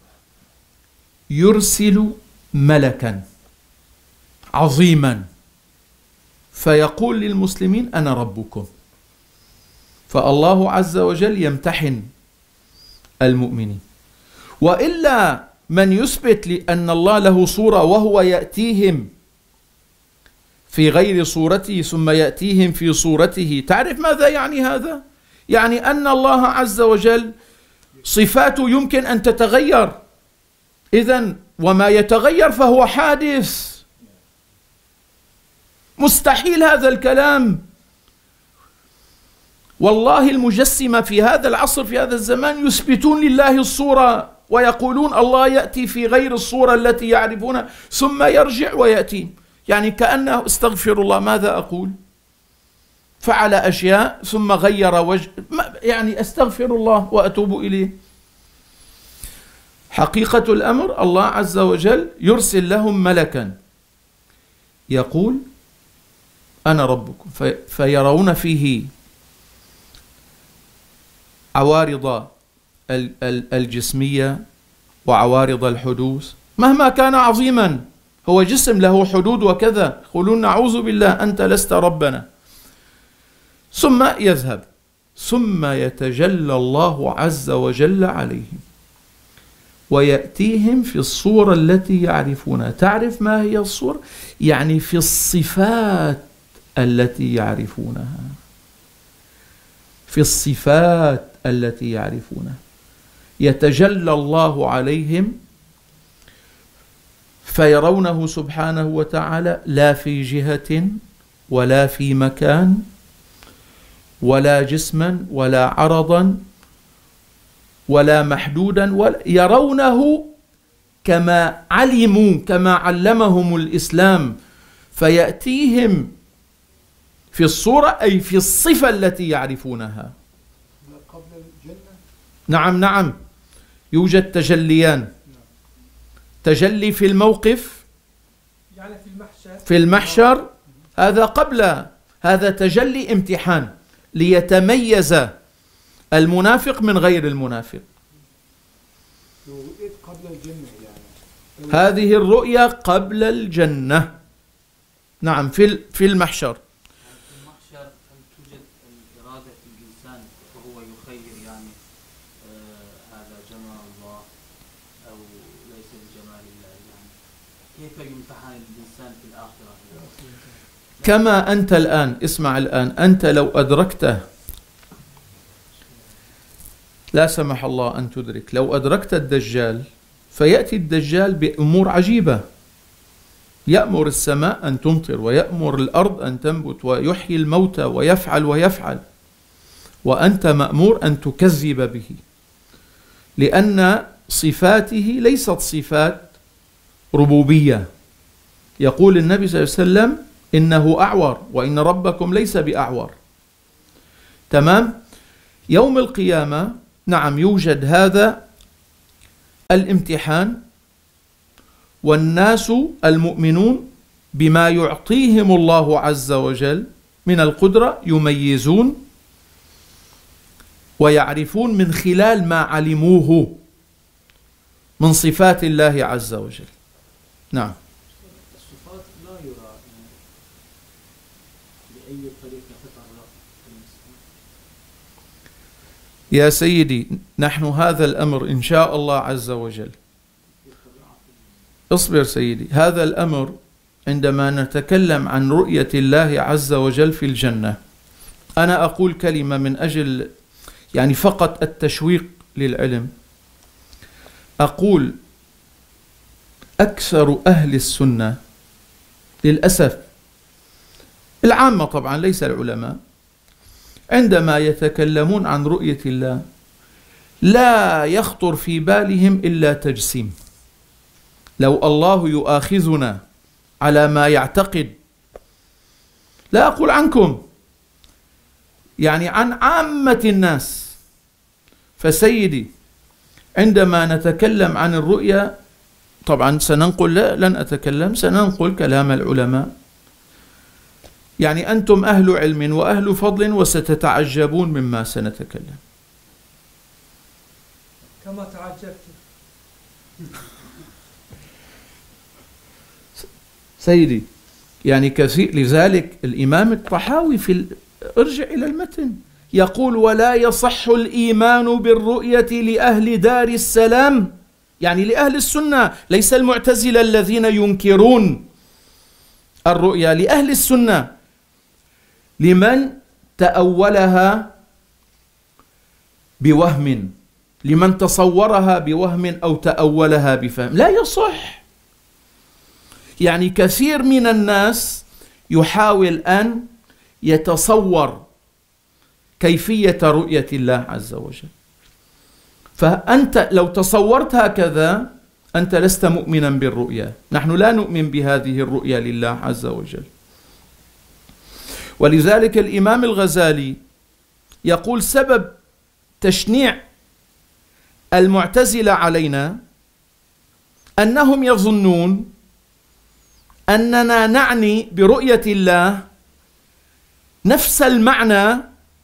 يرسل ملكا عظيما فيقول للمسلمين أنا ربكم، فالله عز وجل يمتحن المؤمنين. وإلا من يثبت لأن الله له صورة وهو يأتيهم في غير صورته ثم يأتيهم في صورته، تعرف ماذا يعني هذا؟ يعني أن الله عز وجل صفاته يمكن أن تتغير، إذن وما يتغير فهو حادث. مستحيل هذا الكلام. والله المجسمة في هذا العصر في هذا الزمان يثبتون لله الصورة ويقولون الله يأتي في غير الصورة التي يعرفونها ثم يرجع ويأتي، يعني كأنه استغفر الله ماذا أقول، فعل أشياء ثم غير وجه، يعني أستغفر الله وأتوب إليه. حقيقة الأمر الله عز وجل يرسل لهم ملكا يقول أنا ربكم، في فيرون فيه عوارض الجسمية وعوارض الحدوث مهما كان عظيما، هو جسم له حدود وكذا، يقولون نعوذ بالله أنت لست ربنا، ثم يذهب ثم يتجلى الله عز وجل عليهم ويأتيهم في الصورة التي يعرفونها. تعرف ما هي الصورة؟ يعني في الصفات التي يعرفونها، في الصفات التي يعرفونها يتجلى الله عليهم فيرونه سبحانه وتعالى لا في جهة ولا في مكان ولا جسما ولا عرضا ولا محدودا، ولا يرونه كما علموا كما علمهم الإسلام، فيأتيهم في الصورة أي في الصفة التي يعرفونها. قبل الجنة؟ نعم نعم، يوجد تجليان، تجلي في الموقف يعني في المحشر، في المحشر هذا قبل، هذا تجلي امتحان ليتميز المنافق من غير المنافق. قبل الجنة يعني. هذه الرؤيا قبل الجنة، نعم في في المحشر. في المحشر هل توجد الإرادة في الإنسان وهو يخير يعني آه هذا جمال الله أو ليس بجمال الله، يعني كيف يمتحن الإنسان في الآخرة؟ كما أنت الآن، اسمع الآن، أنت لو أدركته، لا سمح الله أن تدرك، لو أدركت الدجال فيأتي الدجال بأمور عجيبة، يأمر السماء أن تمطر ويأمر الأرض أن تنبت ويحيي الموتى ويفعل ويفعل، وأنت مأمور أن تكذب به، لأن صفاته ليست صفات ربوبية. يقول النبي صلى الله عليه وسلم إنه أعور وإن ربكم ليس بأعور. تمام؟ يوم القيامة نعم يوجد هذا الامتحان، والناس المؤمنون بما يعطيهم الله عز وجل من القدرة يميزون ويعرفون من خلال ما علموه من صفات الله عز وجل. نعم. الصفات لا يرى بأي طريقة تتعرف المسلم. يا سيدي نحن هذا الأمر إن شاء الله عز وجل، اصبر سيدي، هذا الأمر عندما نتكلم عن رؤية الله عز وجل في الجنة، أنا أقول كلمة من أجل يعني فقط التشويق للعلم، أقول أكثر أهل السنة للأسف العامة طبعا ليس العلماء، عندما يتكلمون عن رؤية الله لا يخطر في بالهم إلا تجسيم. لو الله يؤاخذنا على ما يعتقد، لا أقول عنكم، يعني عن عامة الناس، فسيدي عندما نتكلم عن الرؤيا طبعا سننقل، لا لن أتكلم، سننقل كلام العلماء، يعني أنتم أهل علم وأهل فضل وستتعجبون مما سنتكلم. كما تعجبت. سيدي يعني كثير، لذلك الإمام الطحاوي في ال... ارجع إلى المتن يقول ولا يصح الإيمان بالرؤية لأهل دار السلام، يعني لأهل السنة، ليس المعتزلة الذين ينكرون الرؤيا، لأهل السنة، لمن تأولها بوهم، لمن تصورها بوهم أو تأولها بفهم، لا يصح. يعني كثير من الناس يحاول أن يتصور كيفية رؤية الله عز وجل. فأنت لو تصورت هكذا أنت لست مؤمنا بالرؤيا. نحن لا نؤمن بهذه الرؤيا لله عز وجل. ولذلك الإمام الغزالي يقول سبب تشنيع المعتزلة علينا أنهم يظنون أننا نعني برؤية الله نفس المعنى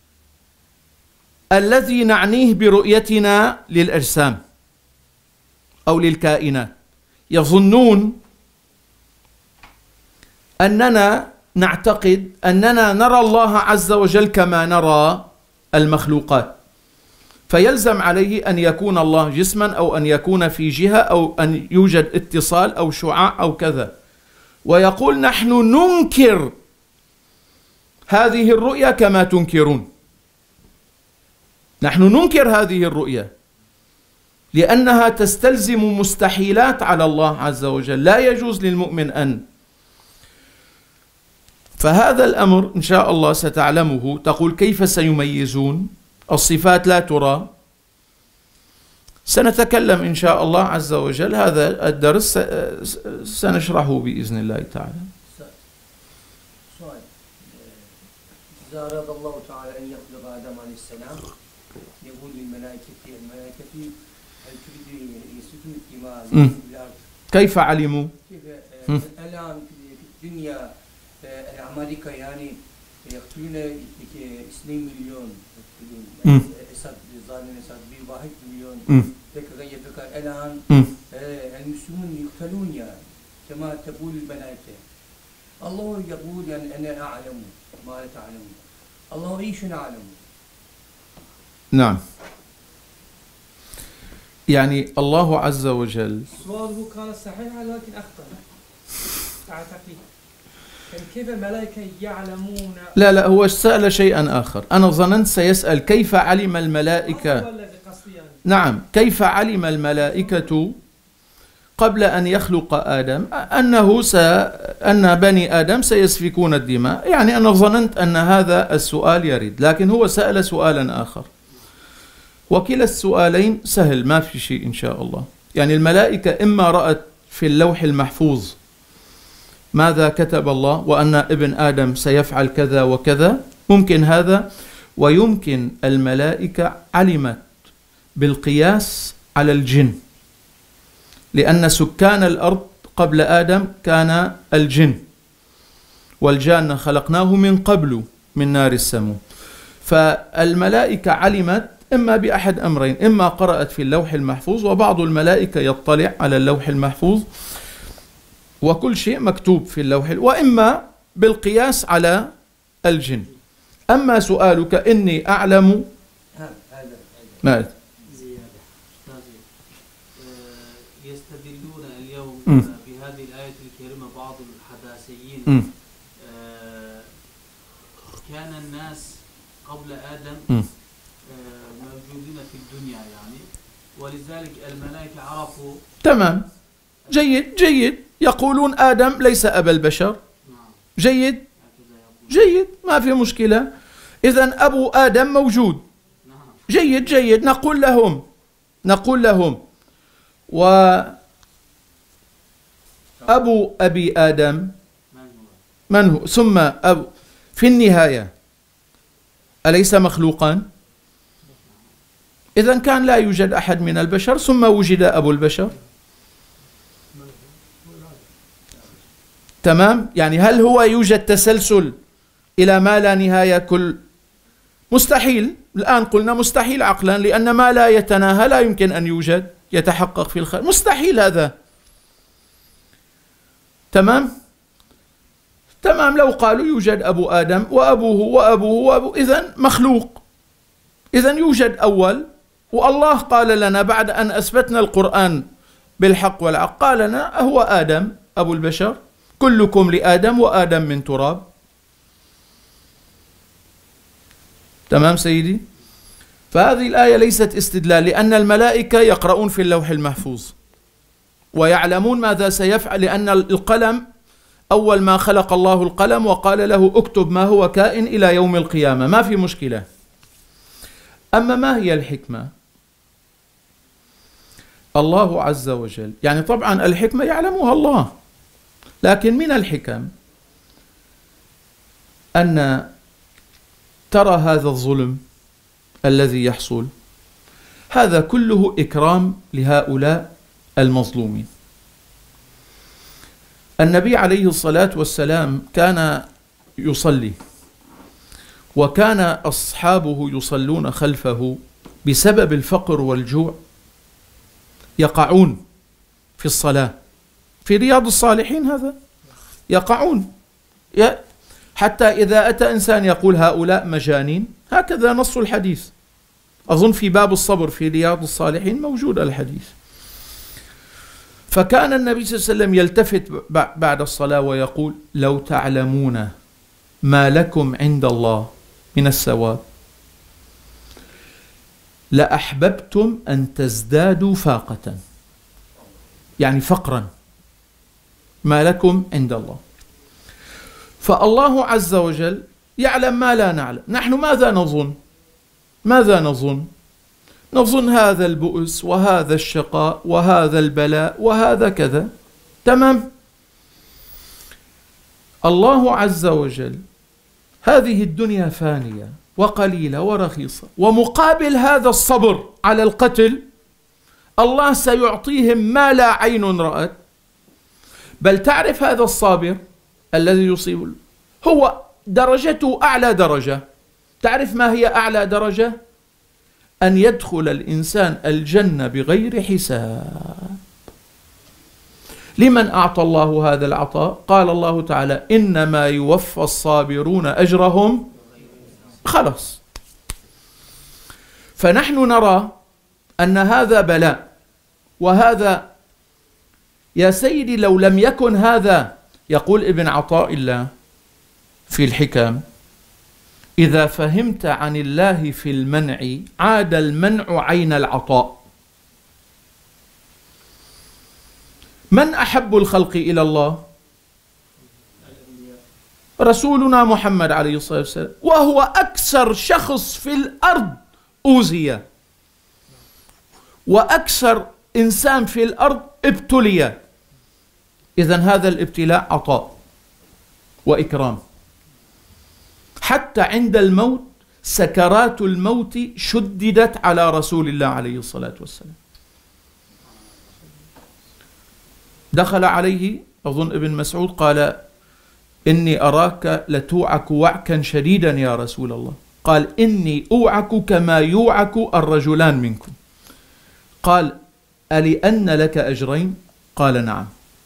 الذي نعنيه برؤيتنا للأجسام أو للكائنات. يظنون أننا نعتقد أننا نرى الله عز وجل كما نرى المخلوقات، فيلزم عليه أن يكون الله جسما أو أن يكون في جهة أو أن يوجد اتصال أو شعاع أو كذا. ويقول نحن ننكر هذه الرؤية كما تنكرون. نحن ننكر هذه الرؤية لأنها تستلزم مستحيلات على الله عز وجل، لا يجوز للمؤمن أن. فهذا الأمر إن شاء الله ستعلمه. تقول كيف سيميزون؟ الصفات لا ترى. سنتكلم إن شاء الله عز وجل، هذا الدرس سنشرحه بإذن الله تعالى. سؤال: إذا أراد الله تعالى أن يخلق آدم عليه السلام يقول للملائكة الملائكة هل تريد يسجدون كما في الأرض؟ كيف علموا؟ كيف الآن في الدنيا الأمريكا يعني يقتلون اثنين مليون يقتلون أسد ظالم أسد بواحد مليون فكرة يفكر الآن المسلمون يقتلون يعني كما تقول الملائكة. الله يقول يعني أنا أعلم ما لا تعلمون. الله إيش نعلم؟ نعم، يعني الله عز وجل سؤاله كان صحيحا لكن أخطأ. تعتقد كيف الملائكة يعلمون؟ لا لا، هو سأل شيئا آخر. أنا ظننت سيسأل كيف علم الملائكة. نعم، كيف علم الملائكة قبل أن يخلق آدم أنه س... أن بني آدم سيسفكون الدماء. يعني أنا ظننت أن هذا السؤال يريد، لكن هو سأل سؤالا آخر. وكلا السؤالين سهل، ما في شيء إن شاء الله. يعني الملائكة إما رأت في اللوح المحفوظ ماذا كتب الله وأن ابن آدم سيفعل كذا وكذا، ممكن هذا، ويمكن الملائكة علمت بالقياس على الجن، لأن سكان الأرض قبل آدم كان الجن، والجان خلقناه من قبل من نار السموم. فالملائكة علمت إما بأحد أمرين: إما قرأت في اللوح المحفوظ، وبعض الملائكة يطلع على اللوح المحفوظ وكل شيء مكتوب في اللوح، وإما بالقياس على الجن. أما سؤالك إني أعلم ما يستدلون اليوم م. بهذه الآية الكريمة بعض الحداثيين م. كان الناس قبل آدم م. موجودين في الدنيا يعني، ولذلك الملائكة عرفوا. تمام، جيد جيد. يقولون آدم ليس أبا البشر. جيد جيد، ما في مشكلة. إذن أبو آدم موجود. جيد جيد، نقول لهم نقول لهم وأبو أبي آدم من هو؟ ثم أبو في النهاية أليس مخلوقا؟ إذن كان لا يوجد أحد من البشر ثم وجد أبو البشر. تمام؟ يعني هل هو يوجد تسلسل إلى ما لا نهاية؟ كل مستحيل. الآن قلنا مستحيل عقلا، لأن ما لا يتناهى لا يمكن أن يوجد يتحقق في الخارج، مستحيل هذا. تمام؟ تمام. لو قالوا يوجد أبو آدم وأبوه وأبوه وأبوه إذن مخلوق، إذن يوجد أول. والله قال لنا بعد أن أثبتنا القرآن بالحق والعقل، قال لنا هو آدم أبو البشر، كلكم لآدم وآدم من تراب. تمام سيدي؟ فهذه الآية ليست استدلال، لأن الملائكة يقرؤون في اللوح المحفوظ ويعلمون ماذا سيفعل، لأن القلم أول ما خلق الله القلم وقال له اكتب ما هو كائن إلى يوم القيامة، ما في مشكلة. أما ما هي الحكمة؟ الله عز وجل، يعني طبعا الحكمة يعلمها الله، لكن من الحكم أن ترى هذا الظلم الذي يحصل، هذا كله إكرام لهؤلاء المظلومين. النبي عليه الصلاة والسلام كان يصلي، وكان أصحابه يصلون خلفه بسبب الفقر والجوع يقعون في الصلاة. في رياض الصالحين هذا يقعون، حتى إذا أتى إنسان يقول هؤلاء مجانين، هكذا نص الحديث، أظن في باب الصبر في رياض الصالحين موجود الحديث. فكان النبي صلى الله عليه وسلم يلتفت بعد الصلاة ويقول لو تعلمون ما لكم عند الله من الثواب لأحببتم أن تزدادوا فاقة، يعني فقرا، ما لكم عند الله. فالله عز وجل يعلم ما لا نعلم. نحن ماذا نظن؟ ماذا نظن؟ نظن هذا البؤس وهذا الشقاء وهذا البلاء وهذا كذا، تمام. الله عز وجل هذه الدنيا فانية وقليلة ورخيصة، ومقابل هذا الصبر على القتل الله سيعطيهم ما لا عين رأت. بل تعرف هذا الصابر الذي يصيب هو درجته أعلى درجة. تعرف ما هي أعلى درجة؟ أن يدخل الإنسان الجنة بغير حساب. لمن أعطى الله هذا العطاء؟ قال الله تعالى إنما يوفى الصابرون أجرهم، خلاص. فنحن نرى أن هذا بلاء، وهذا يا سيدي لو لم يكن هذا، يقول ابن عطاء الله في الحكم إذا فهمت عن الله في المنع عاد المنع عين العطاء. من أحب الخلق إلى الله؟ رسولنا محمد عليه الصلاة والسلام، وهو أكثر شخص في الأرض أوذي، وأكثر إنسان في الأرض ابتلي. إذن هذا الابتلاء عطاء وإكرام. حتى عند الموت سكرات الموت شددت على رسول الله عليه الصلاة والسلام. دخل عليه أظن ابن مسعود قال إني أراك لتوعك وعكا شديدا يا رسول الله. قال إني أوعك كما يوعك الرجلان منكم. قال ألأن لك أجرين؟ قال نعم.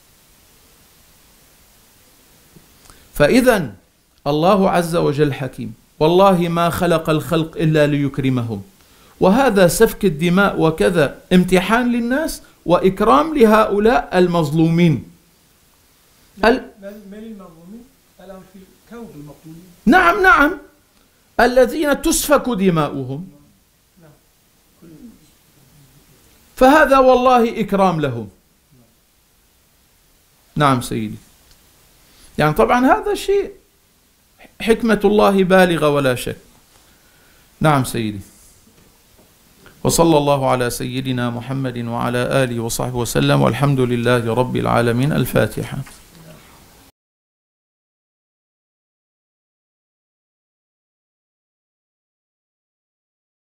فإذا الله عز وجل حكيم، والله ما خلق الخلق إلا ليكرمهم، وهذا سفك الدماء وكذا امتحان للناس وإكرام لهؤلاء المظلومين. ال... من المظلومين الآن في الكون المظلومين. نعم نعم، الذين تسفك دماؤهم، فهذا والله إكرام لهم. نعم سيدي، يعني طبعا هذا شيء حكمة الله بالغة ولا شك. نعم سيدي. وصلى الله على سيدنا محمد وعلى آله وصحبه وسلم، والحمد لله رب العالمين. الفاتحة.